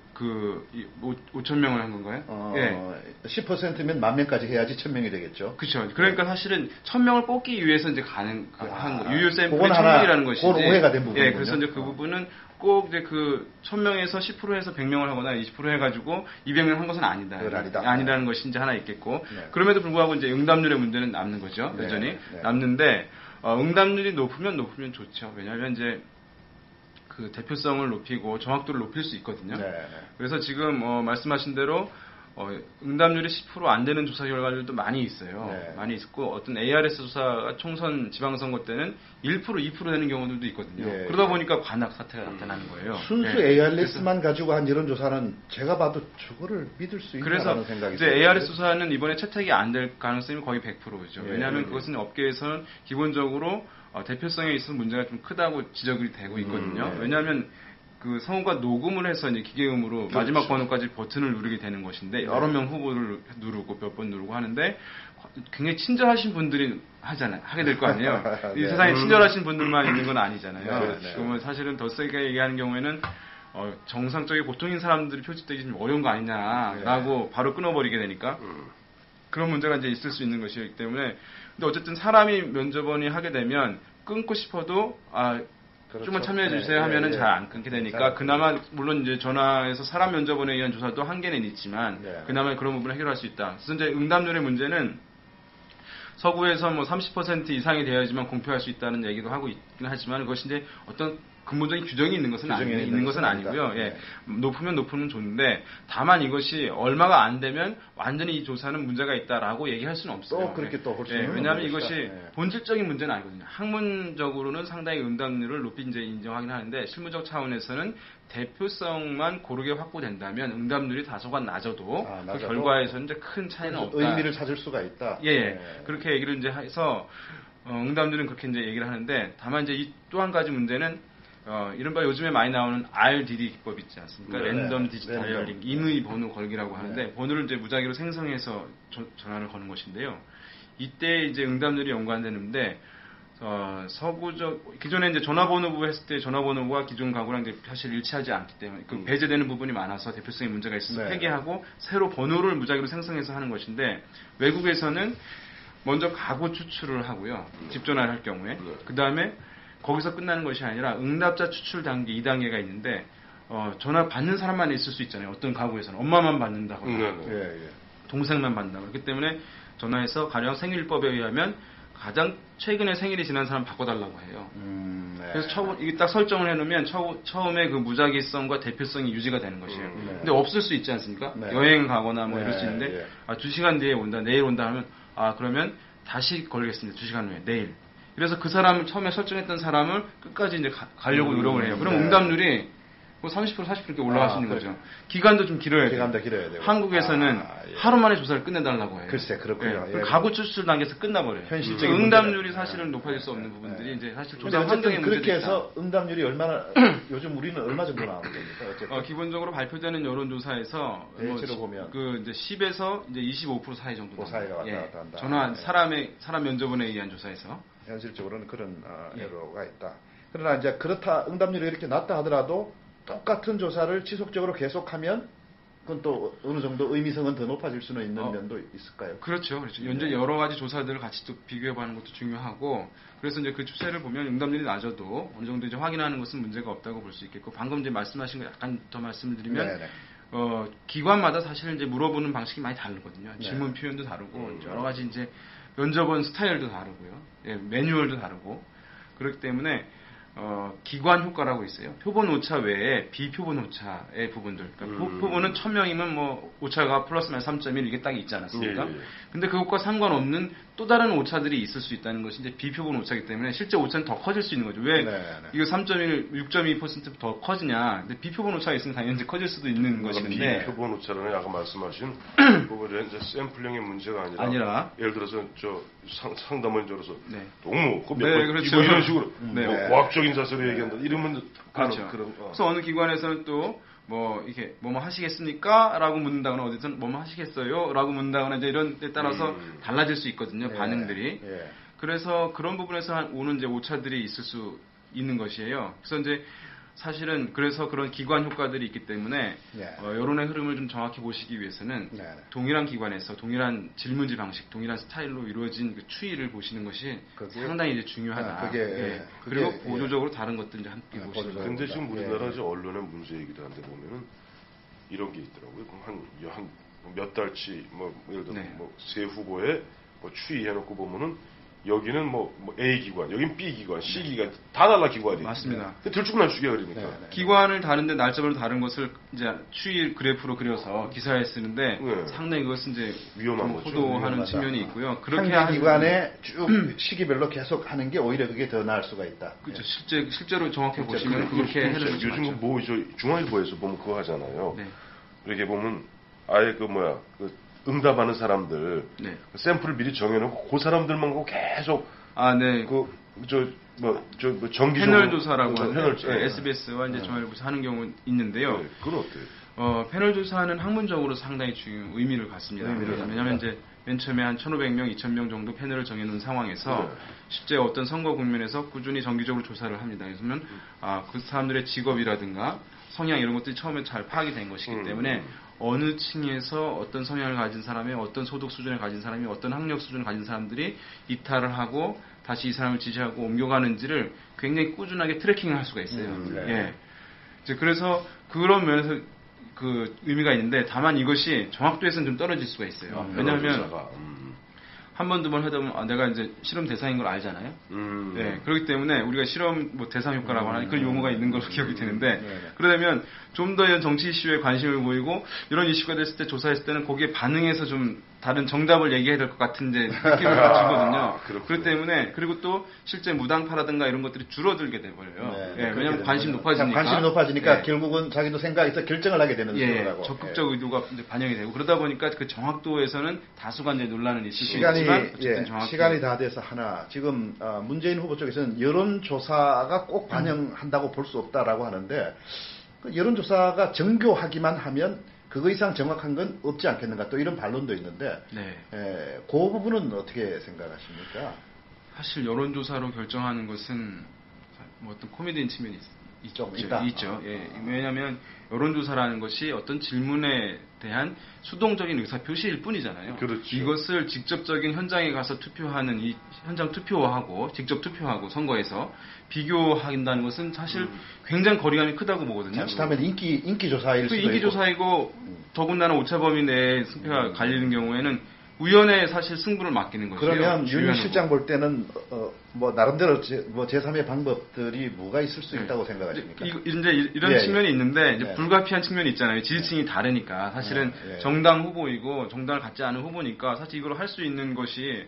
[SPEAKER 3] 그 오천 명을 한 건가요?
[SPEAKER 1] 어,
[SPEAKER 3] 예.
[SPEAKER 1] 십 퍼센트면 만 명까지 해야지 천 명이 되겠죠.
[SPEAKER 3] 그렇죠. 그러니까 사실은 천 명을 뽑기 위해서 이제 가능한
[SPEAKER 1] 아,
[SPEAKER 3] 거. 유효 샘플의
[SPEAKER 1] 그건
[SPEAKER 3] 천
[SPEAKER 1] 하나,
[SPEAKER 3] 명이라는 것이지.
[SPEAKER 1] 그건 오해가 된 부분이군요.
[SPEAKER 3] 예, 그래서 이제 그
[SPEAKER 1] 어.
[SPEAKER 3] 부분은 꼭 이제 그 천 명에서 십 퍼센트에서 백 명을 하거나 이십 퍼센트 해가지고 이백 명 한 것은 아니다.
[SPEAKER 1] 그건 아니다.
[SPEAKER 3] 아니라는 것이 이제 하나 있겠고.
[SPEAKER 1] 네.
[SPEAKER 3] 그럼에도 불구하고 이제 응답률의 문제는 남는 거죠.
[SPEAKER 1] 네,
[SPEAKER 3] 여전히
[SPEAKER 1] 네.
[SPEAKER 3] 남는데 어, 응답률이 높으면 높으면 좋죠. 왜냐하면 이제 그 대표성을 높이고 정확도를 높일 수 있거든요.
[SPEAKER 1] 네.
[SPEAKER 3] 그래서 지금 어, 말씀하신 대로 어, 응답률이 십 퍼센트 안 되는 조사 결과들도 많이 있어요.
[SPEAKER 1] 네.
[SPEAKER 3] 많이 있고 어떤 에이알에스 조사가 총선 지방선거 때는 일 퍼센트, 이 퍼센트 되는 경우들도 있거든요.
[SPEAKER 1] 네.
[SPEAKER 3] 그러다 보니까 관악 사태가 나타나는 거예요.
[SPEAKER 1] 순수
[SPEAKER 3] 네.
[SPEAKER 1] 에이알에스만 가지고 한 여론조사는 제가 봐도 저거를 믿을 수 있다는
[SPEAKER 3] 그래서
[SPEAKER 1] 생각이
[SPEAKER 3] 이제
[SPEAKER 1] 들어요.
[SPEAKER 3] 에이알에스 조사는 이번에 채택이 안 될 가능성이 거의 백 퍼센트죠.
[SPEAKER 1] 예,
[SPEAKER 3] 왜냐하면
[SPEAKER 1] 예.
[SPEAKER 3] 그것은 업계에서는 기본적으로 어, 대표성에 있어서 문제가 좀 크다고 지적이 되고 있거든요.
[SPEAKER 1] 음, 네.
[SPEAKER 3] 왜냐하면 그 성우가 녹음을 해서 이제 기계음으로
[SPEAKER 1] 그렇죠.
[SPEAKER 3] 마지막 번호까지 버튼을 누르게 되는 것인데 여러 명 후보를 누르고 몇 번 누르고 하는데 굉장히 친절하신 분들이 하잖아요. 하게 될 거 아니에요. 이
[SPEAKER 1] 네.
[SPEAKER 3] 세상에 친절하신 분들만 있는 건 아니잖아요.
[SPEAKER 1] 네, 네.
[SPEAKER 3] 그러면 사실은 더 세게 얘기하는 경우에는 어, 정상적인 보통인 사람들이 표집되기 좀 어려운 거 아니냐라고
[SPEAKER 1] 네.
[SPEAKER 3] 바로 끊어버리게 되니까 그런 문제가 이제 있을 수 있는 것이기 때문에 근데 어쨌든 사람이 면접원이 하게 되면 끊고 싶어도 아
[SPEAKER 1] 그렇죠.
[SPEAKER 3] 좀만 참여해 주세요
[SPEAKER 1] 네,
[SPEAKER 3] 하면은
[SPEAKER 1] 네, 네.
[SPEAKER 3] 잘 안 끊게 되니까 그나마 물론 이제 전화에서 사람 면접원에 의한 조사도 한계는 있지만
[SPEAKER 1] 네.
[SPEAKER 3] 그나마 그런 부분을 해결할 수 있다. 그래서 이제 응답률의 문제는 서구에서 뭐 삼십 퍼센트 이상이 되어야지만 공표할 수 있다는 얘기도 하고 있긴 하지만 그것이 이제 어떤 근본적인 규정이 있는 것은
[SPEAKER 1] 규정이
[SPEAKER 3] 아니,
[SPEAKER 1] 있는
[SPEAKER 3] 있는 것은
[SPEAKER 1] 것은
[SPEAKER 3] 아니고요.
[SPEAKER 1] 아니다.
[SPEAKER 3] 예.
[SPEAKER 1] 네.
[SPEAKER 3] 높으면 높으면 좋은데 다만 이것이 얼마가 안 되면 완전히 이 조사는 문제가 있다라고 얘기할 수는 없어요.
[SPEAKER 1] 또 그렇게 또 볼
[SPEAKER 3] 예.
[SPEAKER 1] 수는
[SPEAKER 3] 예. 왜냐하면
[SPEAKER 1] 없는
[SPEAKER 3] 이것이
[SPEAKER 1] 것이다. 예.
[SPEAKER 3] 본질적인 문제는 아니거든요. 학문적으로는 상당히 응답률을 높이 이제 인정하긴 하는데 실무적 차원에서는 대표성만 고르게 확보된다면 응답률이 다소간 낮아도,
[SPEAKER 1] 아,
[SPEAKER 3] 그
[SPEAKER 1] 낮아도?
[SPEAKER 3] 결과에서는 이제 큰 차이는 없다.
[SPEAKER 1] 의미를 찾을 수가 있다.
[SPEAKER 3] 예, 예.
[SPEAKER 1] 네.
[SPEAKER 3] 그렇게 얘기를 이제 해서 어, 응답률은 그렇게 이제 얘기를 하는데 다만 이제 이 또 한 가지 문제는 어, 이른바 요즘에 많이 나오는 알디디 기법 있지 않습니까?
[SPEAKER 1] 네,
[SPEAKER 3] 랜덤 디지털
[SPEAKER 1] 랜덤.
[SPEAKER 3] 열링, 임의 번호 걸기라고 하는데
[SPEAKER 1] 네.
[SPEAKER 3] 번호를 이제 무작위로 생성해서 저- 전화를 거는 것인데요. 이때 이제 응답률이 연관되는데 어, 서구적 기존에 이제 전화번호부 했을 때 전화번호부가 기존 가구랑 이제 사실 일치하지 않기 때문에 그 배제되는 부분이 많아서 대표성에 문제가 있어서
[SPEAKER 1] 네.
[SPEAKER 3] 폐기하고 새로 번호를 무작위로 생성해서 하는 것인데 외국에서는 먼저 가구 추출을 하고요. 집 전화를 할 경우에 그 다음에 거기서 끝나는 것이 아니라 응답자 추출 단계 이 단계가 있는데 어, 전화 받는 사람만 있을 수 있잖아요. 어떤 가구에서는 엄마만 받는다거나
[SPEAKER 2] 네, 네.
[SPEAKER 1] 예, 예.
[SPEAKER 3] 동생만 받는다. 그렇기 때문에 전화해서 가령 생일법에 의하면 가장 최근에 생일이 지난 사람 바꿔달라고 해요.
[SPEAKER 1] 음, 네.
[SPEAKER 3] 그래서 처음, 이게 딱 설정을 해놓으면 처, 처음에 그 무작위성과 대표성이 유지가 되는 것이에요.
[SPEAKER 2] 음,
[SPEAKER 1] 네.
[SPEAKER 3] 근데 없을 수 있지 않습니까?
[SPEAKER 1] 네.
[SPEAKER 3] 여행 가거나 뭐
[SPEAKER 1] 네,
[SPEAKER 3] 이럴 수 있는데
[SPEAKER 1] 예.
[SPEAKER 3] 아, 두 시간 뒤에 온다, 내일 온다 하면 아 그러면 다시 걸겠습니다. 두 시간 후에 내일. 그래서 그 사람을 처음에 설정했던 사람을 끝까지 이제 가, 가려고
[SPEAKER 1] 음,
[SPEAKER 3] 노력을 해요. 그럼
[SPEAKER 1] 네.
[SPEAKER 3] 응답률이 뭐 삼십 퍼센트, 사십 퍼센트 이렇게 올라갈
[SPEAKER 1] 아,
[SPEAKER 3] 수 있는
[SPEAKER 1] 그렇죠.
[SPEAKER 3] 거죠. 기간도 좀 길어야 돼요.
[SPEAKER 1] 기간도 길어야 되고.
[SPEAKER 3] 한국에서는
[SPEAKER 1] 아, 예.
[SPEAKER 3] 하루 만에 조사를 끝내달라고 해요.
[SPEAKER 1] 글쎄, 그렇군요.
[SPEAKER 3] 예.
[SPEAKER 1] 예.
[SPEAKER 3] 가구 추출 단계에서 끝나버려요.
[SPEAKER 1] 현실적인
[SPEAKER 3] 응답률이
[SPEAKER 1] 문제는-
[SPEAKER 3] 사실은
[SPEAKER 1] 예.
[SPEAKER 3] 높아질 수 없는
[SPEAKER 1] 예.
[SPEAKER 3] 부분들이
[SPEAKER 1] 예.
[SPEAKER 3] 이제 사실
[SPEAKER 1] 근데
[SPEAKER 3] 조사 환경의
[SPEAKER 1] 어쨌든
[SPEAKER 3] 문제도
[SPEAKER 1] 그렇게
[SPEAKER 3] 있다.
[SPEAKER 1] 해서 응답률이 얼마나 요즘 우리는 얼마 정도 나오는 겁니까? 어쨌든.
[SPEAKER 3] 어, 기본적으로 발표되는 여론조사에서
[SPEAKER 1] 대체로
[SPEAKER 3] 뭐
[SPEAKER 1] 보면.
[SPEAKER 3] 그 이제 십에서 이제 이십오 퍼센트 사이 정도
[SPEAKER 1] 그 사이가 왔다
[SPEAKER 3] 예.
[SPEAKER 1] 갔다 한다.
[SPEAKER 3] 전화
[SPEAKER 1] 예.
[SPEAKER 3] 사람의 사람 면접원에 의한 조사에서
[SPEAKER 1] 현실적으로는 그런 어,
[SPEAKER 3] 예.
[SPEAKER 1] 애로가 있다. 그러나 이제 그렇다 응답률이 이렇게 낮다 하더라도 똑같은 조사를 지속적으로 계속하면 그건 또 어느 정도 의미성은 더 높아질 수는 있는
[SPEAKER 3] 어.
[SPEAKER 1] 면도 있을까요?
[SPEAKER 3] 그렇죠, 그렇죠. 현재 여러 가지 조사들을 같이 또 비교해보는 것도 중요하고, 그래서 이제 그 추세를 보면 응답률이 낮아도 어느 정도 이제 확인하는 것은 문제가 없다고 볼 수 있겠고, 방금 이제 말씀하신 거 약간 더 말씀을 드리면,
[SPEAKER 1] 네네.
[SPEAKER 3] 어, 기관마다 사실 이제 물어보는 방식이 많이 다르거든요.
[SPEAKER 1] 네.
[SPEAKER 3] 질문 표현도 다르고
[SPEAKER 2] 음.
[SPEAKER 3] 여러 가지 이제 면접원 스타일도 다르고요. 예, 매뉴얼도 다르고 그렇기 때문에 어, 기관 효과라고 있어요. 표본 오차 외에 비표본 오차의 부분들. 그러니까
[SPEAKER 2] 음.
[SPEAKER 3] 표본은 천 명이면 뭐 오차가 플러스 마이너스 삼 점 일 이게 딱 있지 않았습니까?
[SPEAKER 2] 예, 예.
[SPEAKER 3] 근데 그것과 상관없는 또 다른 오차들이 있을 수 있다는 것이 이제 비표본 오차이기 때문에 실제 오차는 더 커질 수 있는 거죠. 왜
[SPEAKER 1] 네, 네.
[SPEAKER 3] 이거 삼 점 일, 육 점 이 퍼센트 더 커지냐? 근데 비표본 오차가 있으면 당연히 커질 수도 있는 것인데
[SPEAKER 2] 비표본 오차라는 아까 말씀하신 그거 이제 샘플링의 문제가 아니라,
[SPEAKER 3] 아니라.
[SPEAKER 2] 예를 들어서 저 상, 상담원 들어서
[SPEAKER 3] 네.
[SPEAKER 2] 너무 그
[SPEAKER 3] 네, 그렇죠.
[SPEAKER 2] 뭐 이런 식으로
[SPEAKER 3] 네.
[SPEAKER 2] 뭐
[SPEAKER 1] 네.
[SPEAKER 2] 과학적인 자세로 얘기한다 이러면
[SPEAKER 3] 그렇죠.
[SPEAKER 2] 그런 어.
[SPEAKER 3] 그래서 어느 기관에서는 또 뭐 이렇게 뭐뭐 하시겠습니까? 라고 묻는다거나 어디서는 뭐뭐 하시겠어요? 라고 묻는다거나 이제 이런 데 따라서
[SPEAKER 2] 음.
[SPEAKER 3] 달라질 수 있거든요.
[SPEAKER 1] 예,
[SPEAKER 3] 반응들이.
[SPEAKER 1] 예.
[SPEAKER 3] 그래서 그런 부분에서 한- 오는 이제 오차들이 있을 수 있는 것이에요. 그래서 이제 사실은 그래서 그런 기관 효과들이 있기 때문에
[SPEAKER 1] 예.
[SPEAKER 3] 어, 여론의 흐름을 좀 정확히 보시기 위해서는
[SPEAKER 1] 네.
[SPEAKER 3] 동일한 기관에서 동일한 질문지 방식, 동일한 스타일로 이루어진 그 추이를 보시는 것이
[SPEAKER 1] 그게-
[SPEAKER 3] 상당히 이제 중요하다.
[SPEAKER 1] 아, 그게,
[SPEAKER 3] 예.
[SPEAKER 1] 예.
[SPEAKER 3] 그리고
[SPEAKER 1] 그게,
[SPEAKER 3] 보조적으로 다른 것들 이제 함께
[SPEAKER 1] 아,
[SPEAKER 3] 보시는
[SPEAKER 1] 보조적으로.
[SPEAKER 3] 거예요.
[SPEAKER 2] 근데 지금
[SPEAKER 1] 예.
[SPEAKER 2] 우리나라 이제 언론의 문제이기도 한데 보면은 이런 게 있더라고요. 한 한 몇 달치 뭐 예를 들어
[SPEAKER 3] 네.
[SPEAKER 2] 뭐세 후보에 뭐 추이해놓고 보면은 여기는 뭐, 뭐 A 기관, 여긴 B 기관, C 기관 다 달라 기관이.
[SPEAKER 3] 맞습니다.
[SPEAKER 2] 네. 들쭉날쭉해 그러니까.
[SPEAKER 1] 네, 네.
[SPEAKER 3] 기관을 다른데 날짜별로 다른 것을 이제 추이 그래프로 그려서 기사에 쓰는데
[SPEAKER 2] 네.
[SPEAKER 3] 상당히 그것은 이제
[SPEAKER 2] 위험한
[SPEAKER 3] 좀
[SPEAKER 2] 거죠.
[SPEAKER 3] 호도하는
[SPEAKER 1] 위험하다.
[SPEAKER 3] 측면이 있고요. 그렇게
[SPEAKER 1] 한
[SPEAKER 3] 하는
[SPEAKER 1] 기관에 쭉 시기별로 계속 하는 게 오히려 그게 더 나을 수가 있다.
[SPEAKER 3] 그렇죠. 실제 실제로 정확히
[SPEAKER 1] 실제
[SPEAKER 3] 보시면
[SPEAKER 1] 그게
[SPEAKER 3] 그렇게 해놓은 것이
[SPEAKER 2] 요즘
[SPEAKER 3] 맞죠.
[SPEAKER 2] 뭐 저 중앙일보에서 보면 그거 하잖아요.
[SPEAKER 3] 네.
[SPEAKER 2] 이렇게 보면 아예 그 뭐야 그 응답하는 사람들
[SPEAKER 3] 네.
[SPEAKER 2] 샘플을 미리 정해놓고 그 사람들만 보고 계속
[SPEAKER 3] 아, 네.
[SPEAKER 2] 그 저 뭐 저 뭐 정기
[SPEAKER 3] 패널 조사라고
[SPEAKER 2] 그
[SPEAKER 3] 하는
[SPEAKER 2] 패널
[SPEAKER 3] 네, 에스비에스와 이제 중앙일보에서 하는 경우 있는데요.
[SPEAKER 2] 네, 그건 어때요?
[SPEAKER 3] 어, 패널 조사는 학문적으로 상당히 중요 의미를 갖습니다.
[SPEAKER 1] 의미를
[SPEAKER 3] 왜냐하면
[SPEAKER 1] 갖습니다.
[SPEAKER 3] 이제 맨 처음에 한 천오백 명, 이천 명 정도 패널을 정해놓은 상황에서
[SPEAKER 2] 네.
[SPEAKER 3] 실제 어떤 선거 국면에서 꾸준히 정기적으로 조사를 합니다. 그러면 아, 그 사람들의 직업이라든가 성향 이런 것들이 처음에 잘 파악이 된 것이기
[SPEAKER 2] 음.
[SPEAKER 3] 때문에 어느 층에서 어떤 성향을 가진 사람이 어떤 소득 수준을 가진 사람이 어떤 학력 수준을 가진 사람들이 이탈을 하고 다시 이 사람을 지지하고 옮겨가는지를 굉장히 꾸준하게 트래킹을 할 수가 있어요.
[SPEAKER 1] 음, 네.
[SPEAKER 3] 예. 이제 그래서 그런 면에서 그 의미가 있는데 다만 이것이 정확도에서는 좀 떨어질 수가 있어요.
[SPEAKER 2] 음,
[SPEAKER 3] 왜냐하면
[SPEAKER 2] 조사가. 음.
[SPEAKER 3] 한 번 두 번 하다 보면 아, 내가 이제 실험 대상인 걸 알잖아요.
[SPEAKER 2] 음.
[SPEAKER 3] 네, 그렇기 때문에 우리가 실험 뭐 대상 효과라고 하는 그런 용어가 있는 걸로 기억이 되는데
[SPEAKER 1] 네, 네.
[SPEAKER 3] 그러면 좀 더 이런 정치 이슈에 관심을 보이고 이런 이슈가 됐을 때 조사했을 때는 거기에 반응해서 좀 다른 정답을 얘기해야 될 것 같은 이제 느낌을 주거든요.
[SPEAKER 2] 그렇군요.
[SPEAKER 3] 그렇기 때문에 그리고 또 실제 무당파라든가 이런 것들이 줄어들게 돼버려요.
[SPEAKER 1] 네,
[SPEAKER 3] 예,
[SPEAKER 1] 그렇게
[SPEAKER 3] 왜냐하면
[SPEAKER 1] 되는
[SPEAKER 3] 관심이
[SPEAKER 1] 거죠.
[SPEAKER 3] 높아지니까.
[SPEAKER 1] 관심이 높아지니까
[SPEAKER 3] 예.
[SPEAKER 1] 결국은 자기도 생각해서 결정을 하게 되는
[SPEAKER 3] 예,
[SPEAKER 1] 수준이라고.
[SPEAKER 3] 적극적 의도가 이제 반영이 되고 그러다 보니까 그 정확도에서는 다수가 이제 논란은 있을 수
[SPEAKER 1] 시간이
[SPEAKER 3] 있지만 어쨌든
[SPEAKER 1] 예,
[SPEAKER 3] 정확히
[SPEAKER 1] 시간이 다 돼서 하나 지금 어, 문재인 후보 쪽에서는 여론조사가 꼭 반영한다고 볼 수 없다라고 하는데 그 여론조사가 정교하기만 하면 그거 이상 정확한 건 없지 않겠는가 또 이런 반론도 있는데
[SPEAKER 3] 네.
[SPEAKER 1] 에, 그 부분은 어떻게 생각하십니까?
[SPEAKER 3] 사실 여론조사로 결정하는 것은 뭐 어떤 코미디인 측면이 있,
[SPEAKER 1] 좀
[SPEAKER 3] 있죠.
[SPEAKER 1] 있다.
[SPEAKER 3] 있죠. 예. 왜냐하면 여론조사라는 것이 어떤 질문에 대한 수동적인 의사 표시일 뿐이잖아요.
[SPEAKER 2] 그렇죠.
[SPEAKER 3] 이것을 직접적인 현장에 가서 투표하는 이 현장 투표하고 직접 투표하고 선거에서 비교한다는 것은 사실
[SPEAKER 2] 음.
[SPEAKER 3] 굉장히 거리감이 크다고 보거든요.
[SPEAKER 1] 자칫하면 인기 인기 조사일
[SPEAKER 3] 그
[SPEAKER 1] 수도
[SPEAKER 3] 인기
[SPEAKER 1] 있고.
[SPEAKER 3] 조사이고 더군다나 오차범위 내에 승패가 갈리는 경우에는 우연에 사실 승부를 맡기는 것이에요.
[SPEAKER 1] 그러면 윤
[SPEAKER 3] 주요한
[SPEAKER 1] 실장 볼 때는 어, 뭐 나름대로 제, 뭐 제삼의 방법들이 뭐가 있을 수
[SPEAKER 3] 네.
[SPEAKER 1] 있다고 생각하십니까?
[SPEAKER 3] 이, 이제 이런
[SPEAKER 1] 예,
[SPEAKER 3] 측면이 있는데 이제
[SPEAKER 1] 네.
[SPEAKER 3] 불가피한 측면이 있잖아요. 지지층이 다르니까 사실은
[SPEAKER 1] 네, 예.
[SPEAKER 3] 정당 후보이고 정당을 갖지 않은 후보니까 사실 이걸 할 수 있는 것이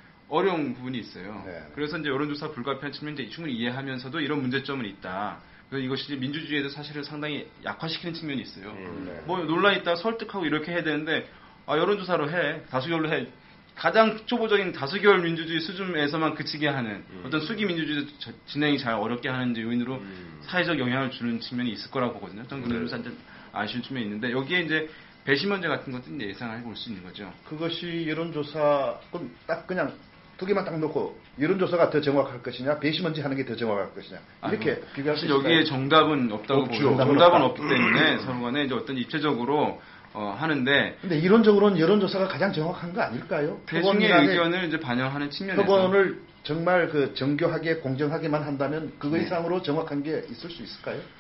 [SPEAKER 3] 어려운 부분이 있어요.
[SPEAKER 1] 네.
[SPEAKER 3] 그래서 이제 여론조사 불가피한 측면이 충분히 이해하면서도 이런 문제점은 있다. 그래서 이것이 이제 민주주의에도 사실은 상당히 약화시키는 측면이 있어요.
[SPEAKER 2] 음.
[SPEAKER 1] 네.
[SPEAKER 3] 뭐 논란이 있다 설득하고 이렇게 해야 되는데 아, 여론조사로 해 다수결로 해. 가장 초보적인 다수결 민주주의 수준에서만 그치게 하는
[SPEAKER 2] 음.
[SPEAKER 3] 어떤 수기 민주주의 저- 진행이 잘 어렵게 하는 데 요인으로
[SPEAKER 2] 음.
[SPEAKER 3] 사회적 영향을 주는 측면이 있을 거라고 보거든요. 저는
[SPEAKER 2] 네.
[SPEAKER 3] 그래서 좀 아쉬운 측면이 있는데 여기에 이제 배심 문제 같은 것도 이제 예상해 볼 수 있는 거죠.
[SPEAKER 1] 그것이 여론조사 그럼 딱 그냥 두 개만 딱 놓고 여론조사가 더 정확할 것이냐 배심원지 하는 게 더 정확할 것이냐 이렇게
[SPEAKER 3] 아니요.
[SPEAKER 1] 비교할 수
[SPEAKER 3] 사실
[SPEAKER 1] 있을까요?
[SPEAKER 3] 여기에 정답은 없다고
[SPEAKER 2] 없죠.
[SPEAKER 3] 보고
[SPEAKER 1] 정답은
[SPEAKER 3] 정답은
[SPEAKER 1] 없다.
[SPEAKER 3] 없기 때문에 서로 간에 이제 어떤 입체적으로 어, 하는데
[SPEAKER 1] 근데 이론적으로는 여론조사가 가장 정확한 거 아닐까요?
[SPEAKER 3] 대중의
[SPEAKER 1] 표본이라는
[SPEAKER 3] 의견을 이제 반영하는 측면에서
[SPEAKER 1] 표본을 정말 그 정교하게 공정하게만 한다면 그거
[SPEAKER 3] 네.
[SPEAKER 1] 이상으로 정확한 게 있을 수 있을까요?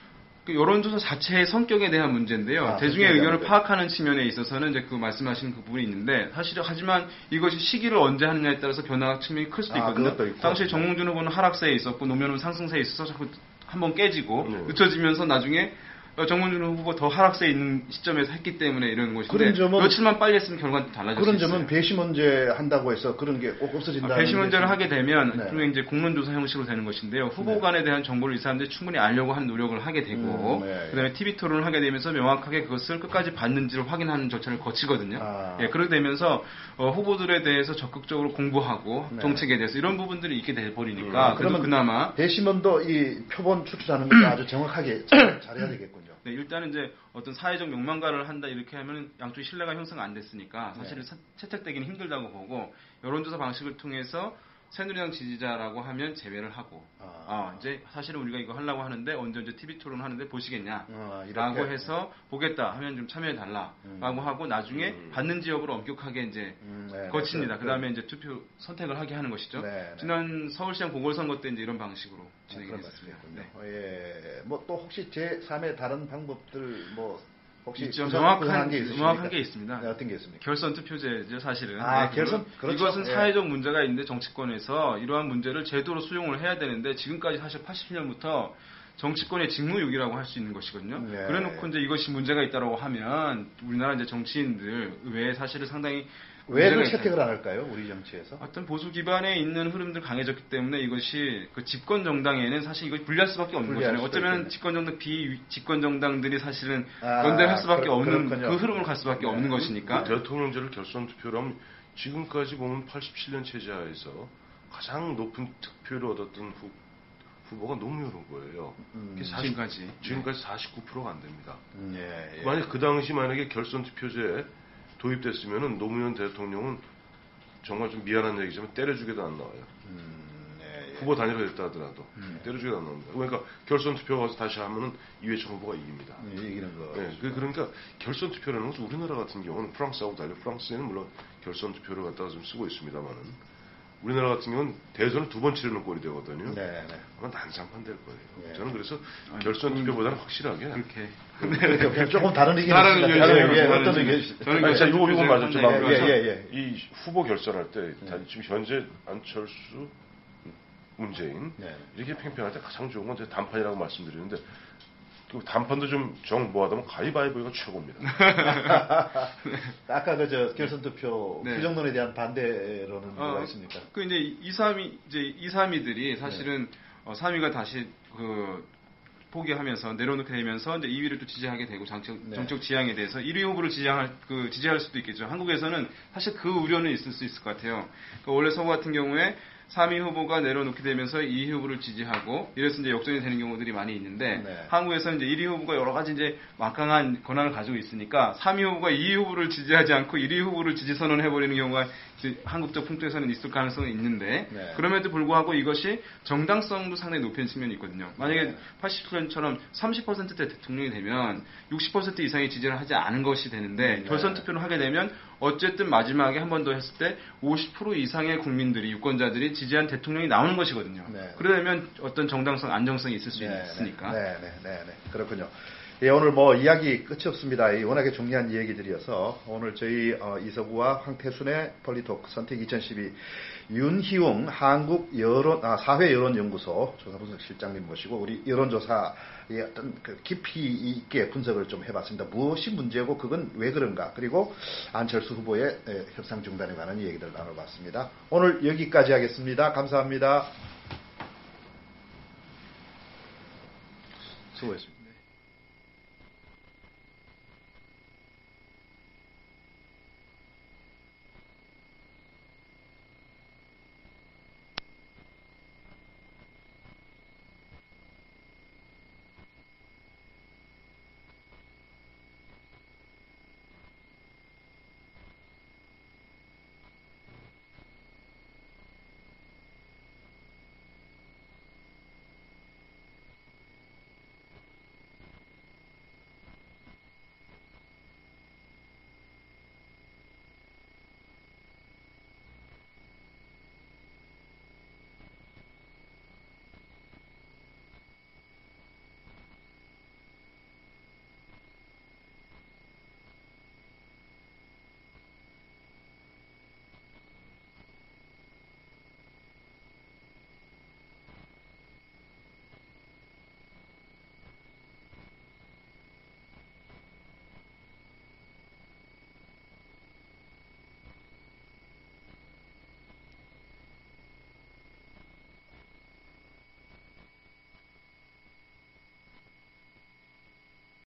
[SPEAKER 3] 그 여론조사 자체의 성격에 대한 문제인데요.
[SPEAKER 1] 아,
[SPEAKER 3] 대중의
[SPEAKER 1] 성격에
[SPEAKER 3] 의견을
[SPEAKER 1] 대한
[SPEAKER 3] 파악하는 측면에 있어서는 이제 그 말씀하신 그 부분이 있는데 사실 하지만 이것이 시기를 언제 하느냐에 따라서 변화 측면이 클 수도
[SPEAKER 1] 아,
[SPEAKER 3] 있거든요.
[SPEAKER 1] 그것도 있고.
[SPEAKER 3] 당시 정몽준 후보는 하락세에 있었고 노무현 후보는 상승세에 있어서 자꾸 한번 깨지고
[SPEAKER 2] 네.
[SPEAKER 3] 늦춰지면서 나중에 정몽준 후보 더 하락세에 있는 시점에서 했기 때문에 이런 것인데
[SPEAKER 1] 그런 점은-
[SPEAKER 3] 며칠만 빨리 했으면 결과는 달라질 수
[SPEAKER 1] 그런
[SPEAKER 3] 있어요.
[SPEAKER 1] 점은 배시 문제 한다고 해서 그런 게 꼭 없어진다는
[SPEAKER 3] 아, 배시 문제를
[SPEAKER 1] 게
[SPEAKER 3] 하게 되면
[SPEAKER 1] 네.
[SPEAKER 3] 그게 이제 공론조사 형식으로 되는 것인데요. 후보 간에 대한 정보를 이 사람들이 충분히 알려고 하는 노력을 하게 되고
[SPEAKER 1] 음, 네,
[SPEAKER 3] 그다음에 티비 토론을 하게 되면서 명확하게 그것을 끝까지 받는지를 확인하는 절차를 거치거든요.
[SPEAKER 1] 아.
[SPEAKER 3] 예, 그렇게 되면서 어, 후보들에 대해서 적극적으로 공부하고
[SPEAKER 1] 네.
[SPEAKER 3] 정책에 대해서 이런 부분들이 있게 돼 버리니까
[SPEAKER 1] 음,
[SPEAKER 3] 그래서
[SPEAKER 1] 그러면
[SPEAKER 3] 그나마
[SPEAKER 1] 배심원도 이 표본 추출하는 것도 아주 정확하게 잘, 잘해야 되겠군요.
[SPEAKER 3] 네, 일단은 이제 어떤 사회적 욕망가를 한다 이렇게 하면 양쪽이 신뢰가 형성 안 됐으니까 사실은
[SPEAKER 1] 네.
[SPEAKER 3] 사- 채택되기는 힘들다고 보고 여론조사 방식을 통해서 새누리당 지지자라고 하면 제외를 하고
[SPEAKER 1] 아.
[SPEAKER 3] 아, 이제 사실은 우리가 이거 하려고 하는데 언제 언제 티비 토론 하는데 보시겠냐
[SPEAKER 1] 어, 이렇게.
[SPEAKER 3] 라고 해서 보겠다 하면 좀 참여해 달라 라고 하고 나중에
[SPEAKER 2] 음.
[SPEAKER 3] 받는지 여부를 엄격하게 이제
[SPEAKER 1] 음, 네,
[SPEAKER 3] 거칩니다.
[SPEAKER 1] 네,
[SPEAKER 3] 그 다음에 이제 투표 선택을 하게 하는 것이죠.
[SPEAKER 1] 네, 네.
[SPEAKER 3] 지난 서울시장 보궐선거 때 이제 이런 방식으로 진행이
[SPEAKER 1] 그런
[SPEAKER 3] 됐습니다.
[SPEAKER 1] 말씀이군요.
[SPEAKER 3] 네.
[SPEAKER 1] 예, 뭐 또 혹시 제삼의 다른 방법들 뭐 혹시
[SPEAKER 3] 있죠.
[SPEAKER 1] 구상-
[SPEAKER 3] 명확한,
[SPEAKER 1] 구상한 게 있으십니까?
[SPEAKER 3] 명확한 게 있습니다.
[SPEAKER 1] 네, 어떤 게 있습니까?
[SPEAKER 3] 결선 투표제죠, 사실은.
[SPEAKER 1] 아,
[SPEAKER 3] 네,
[SPEAKER 1] 결선,
[SPEAKER 3] 그리고
[SPEAKER 1] 그렇죠.
[SPEAKER 3] 이것은
[SPEAKER 1] 예.
[SPEAKER 3] 사회적 문제가 있는데 정치권에서 이러한 문제를 제도로 수용을 해야 되는데 지금까지 사실 팔십 년부터 정치권의 직무유기라고 할 수 있는 것이거든요.
[SPEAKER 1] 네.
[SPEAKER 3] 그래놓고 이제 이것이 문제가 있다고 하면 우리나라 이제 정치인들 외에 사실은 상당히
[SPEAKER 1] 왜를
[SPEAKER 3] 문제가
[SPEAKER 1] 채택을
[SPEAKER 3] 있다.
[SPEAKER 1] 안 할까요? 우리 정치에서?
[SPEAKER 3] 어떤 보수 기반에 있는 흐름들 강해졌기 때문에 이것이 그 집권 정당에는 사실 이걸 불리할 수밖에 없는
[SPEAKER 1] 불리할
[SPEAKER 3] 거잖아요.
[SPEAKER 1] 수도
[SPEAKER 3] 어쩌면
[SPEAKER 1] 있겠네.
[SPEAKER 3] 집권 정당 비 집권 정당들이 사실은
[SPEAKER 1] 아,
[SPEAKER 3] 연대를 할 수밖에
[SPEAKER 1] 그렇-
[SPEAKER 3] 없는
[SPEAKER 1] 그렇군요.
[SPEAKER 3] 그 흐름을 갈 수밖에
[SPEAKER 1] 네.
[SPEAKER 3] 없는 것이니까.
[SPEAKER 2] 대통령제를 결선 투표로 하면 지금까지 보면 팔십칠 년 체제하에서 가장 높은 득표를 얻었던 후, 후보가 노무현 후보예요.
[SPEAKER 1] 음,
[SPEAKER 2] 그게 사십
[SPEAKER 3] 지금까지.
[SPEAKER 2] 지금까지 사십구 퍼센트가 안 됩니다.
[SPEAKER 1] 음, 예, 예.
[SPEAKER 2] 만약 그 당시 만약에 결선 투표제에 도입됐으면은 노무현 대통령은 정말 좀 미안한 얘기지만 때려주게도 안 나와요.
[SPEAKER 1] 음, 예, 예.
[SPEAKER 2] 후보 단위로 됐다 하더라도 때려주게도 안 나옵니다. 그러니까 결선 투표 가서 다시 하면은 이회창 후보가 이깁니다.
[SPEAKER 1] 음, 이기는 거.
[SPEAKER 2] 네, 그- 그러니까 결선 투표라는 것은 우리나라 같은 경우는 프랑스하고 달리 프랑스에는 물론 결선 투표를 갖다가 좀 쓰고 있습니다만은 우리나라 같은 경우는 대선을 두 번 치르는 꼴이 되거든요.
[SPEAKER 1] 네, 네.
[SPEAKER 2] 아마 난장판 될 거예요.
[SPEAKER 1] 네.
[SPEAKER 2] 저는 그래서 결선 투표보다는 확실하게
[SPEAKER 3] 그렇게.
[SPEAKER 1] 그러니까 그냥 조금 다른 의견이
[SPEAKER 3] 다른
[SPEAKER 1] 있습니다.
[SPEAKER 3] 의견이에요.
[SPEAKER 1] 다른 의견,
[SPEAKER 3] 다른
[SPEAKER 1] 어떤
[SPEAKER 3] 의견.
[SPEAKER 1] 의견이
[SPEAKER 3] 저는
[SPEAKER 2] 아니, 자,
[SPEAKER 3] 결선
[SPEAKER 2] 요거, 요거
[SPEAKER 3] 투표제
[SPEAKER 2] 맞아. 좀
[SPEAKER 3] 상당히
[SPEAKER 2] 마무리.
[SPEAKER 1] 예, 예, 예.
[SPEAKER 2] 이 후보 결선할 때, 단- 지금 현재 안철수, 문재인,
[SPEAKER 1] 네.
[SPEAKER 2] 이렇게 팽팽할 때 가장 좋은 건 제 단판이라고 말씀드리는데, 그 단판도 좀 정모하다면 가위바위보가 최고입니다.
[SPEAKER 1] 아까 그 저 결선 투표
[SPEAKER 3] 네.
[SPEAKER 1] 부정론에 대한 반대로는 뭐가
[SPEAKER 3] 어,
[SPEAKER 1] 있습니까?
[SPEAKER 3] 그 이제 이, 삼 위 이제 이, 삼 위들이 사실은 어, 삼 위가 다시 그 포기하면서 내려놓게 되면서 이제 이 위를 또 지지하게 되고 정책
[SPEAKER 1] 네.
[SPEAKER 3] 정책 지향에 대해서 일 위 후보를 지지할 그 지지할 수도 있겠죠. 한국에서는 사실 그 우려는 있을 수 있을 것 같아요. 그러니까 원래 서구 같은 경우에 삼 위 후보가 내려놓게 되면서 이 위 후보를 지지하고 이래서 이제 역전이 되는 경우들이 많이 있는데
[SPEAKER 1] 네.
[SPEAKER 3] 한국에서는 이제 일 위 후보가 여러 가지 이제 막강한 권한을 가지고 있으니까 삼 위 후보가 이 위 후보를 지지하지 않고 일 위 후보를 지지 선언해 버리는 경우가 이제 한국적 풍토에서는 있을 가능성이 있는데
[SPEAKER 1] 네.
[SPEAKER 3] 그럼에도 불구하고 이것이 정당성도 상당히 높은 측면이 있거든요. 만약에
[SPEAKER 1] 네.
[SPEAKER 3] 팔십 년처럼 삼십 퍼센트대 대통령이 되면 육십 퍼센트 이상의 지지를 하지 않은 것이 되는데
[SPEAKER 1] 네.
[SPEAKER 3] 결선 투표를 하게 되면 어쨌든 마지막에 한 번 더 했을 때 오십 퍼센트 이상의 국민들이 유권자들이 지지한 대통령이 나오는 것이거든요.
[SPEAKER 1] 네.
[SPEAKER 3] 그러려면 어떤 정당성, 안정성이 있을 수
[SPEAKER 1] 네,
[SPEAKER 3] 있으니까.
[SPEAKER 1] 네, 네, 네, 네, 그렇군요. 예, 오늘 뭐 이야기 끝이 없습니다. 이 워낙에 중요한 얘기들이어서 오늘 저희 어, 이서구와 황태순의 폴리토크 선택 이천십이 윤희웅 한국 여론 아, 사회 여론 연구소 조사분석 실장님 모시고 우리 여론조사의 어떤 그 깊이 있게 분석을 좀 해봤습니다. 무엇이 문제고 그건 왜 그런가 그리고 안철수 후보의 에, 협상 중단에 관한 얘기를 나눠봤습니다. 오늘 여기까지 하겠습니다. 감사합니다. 수고했습니다.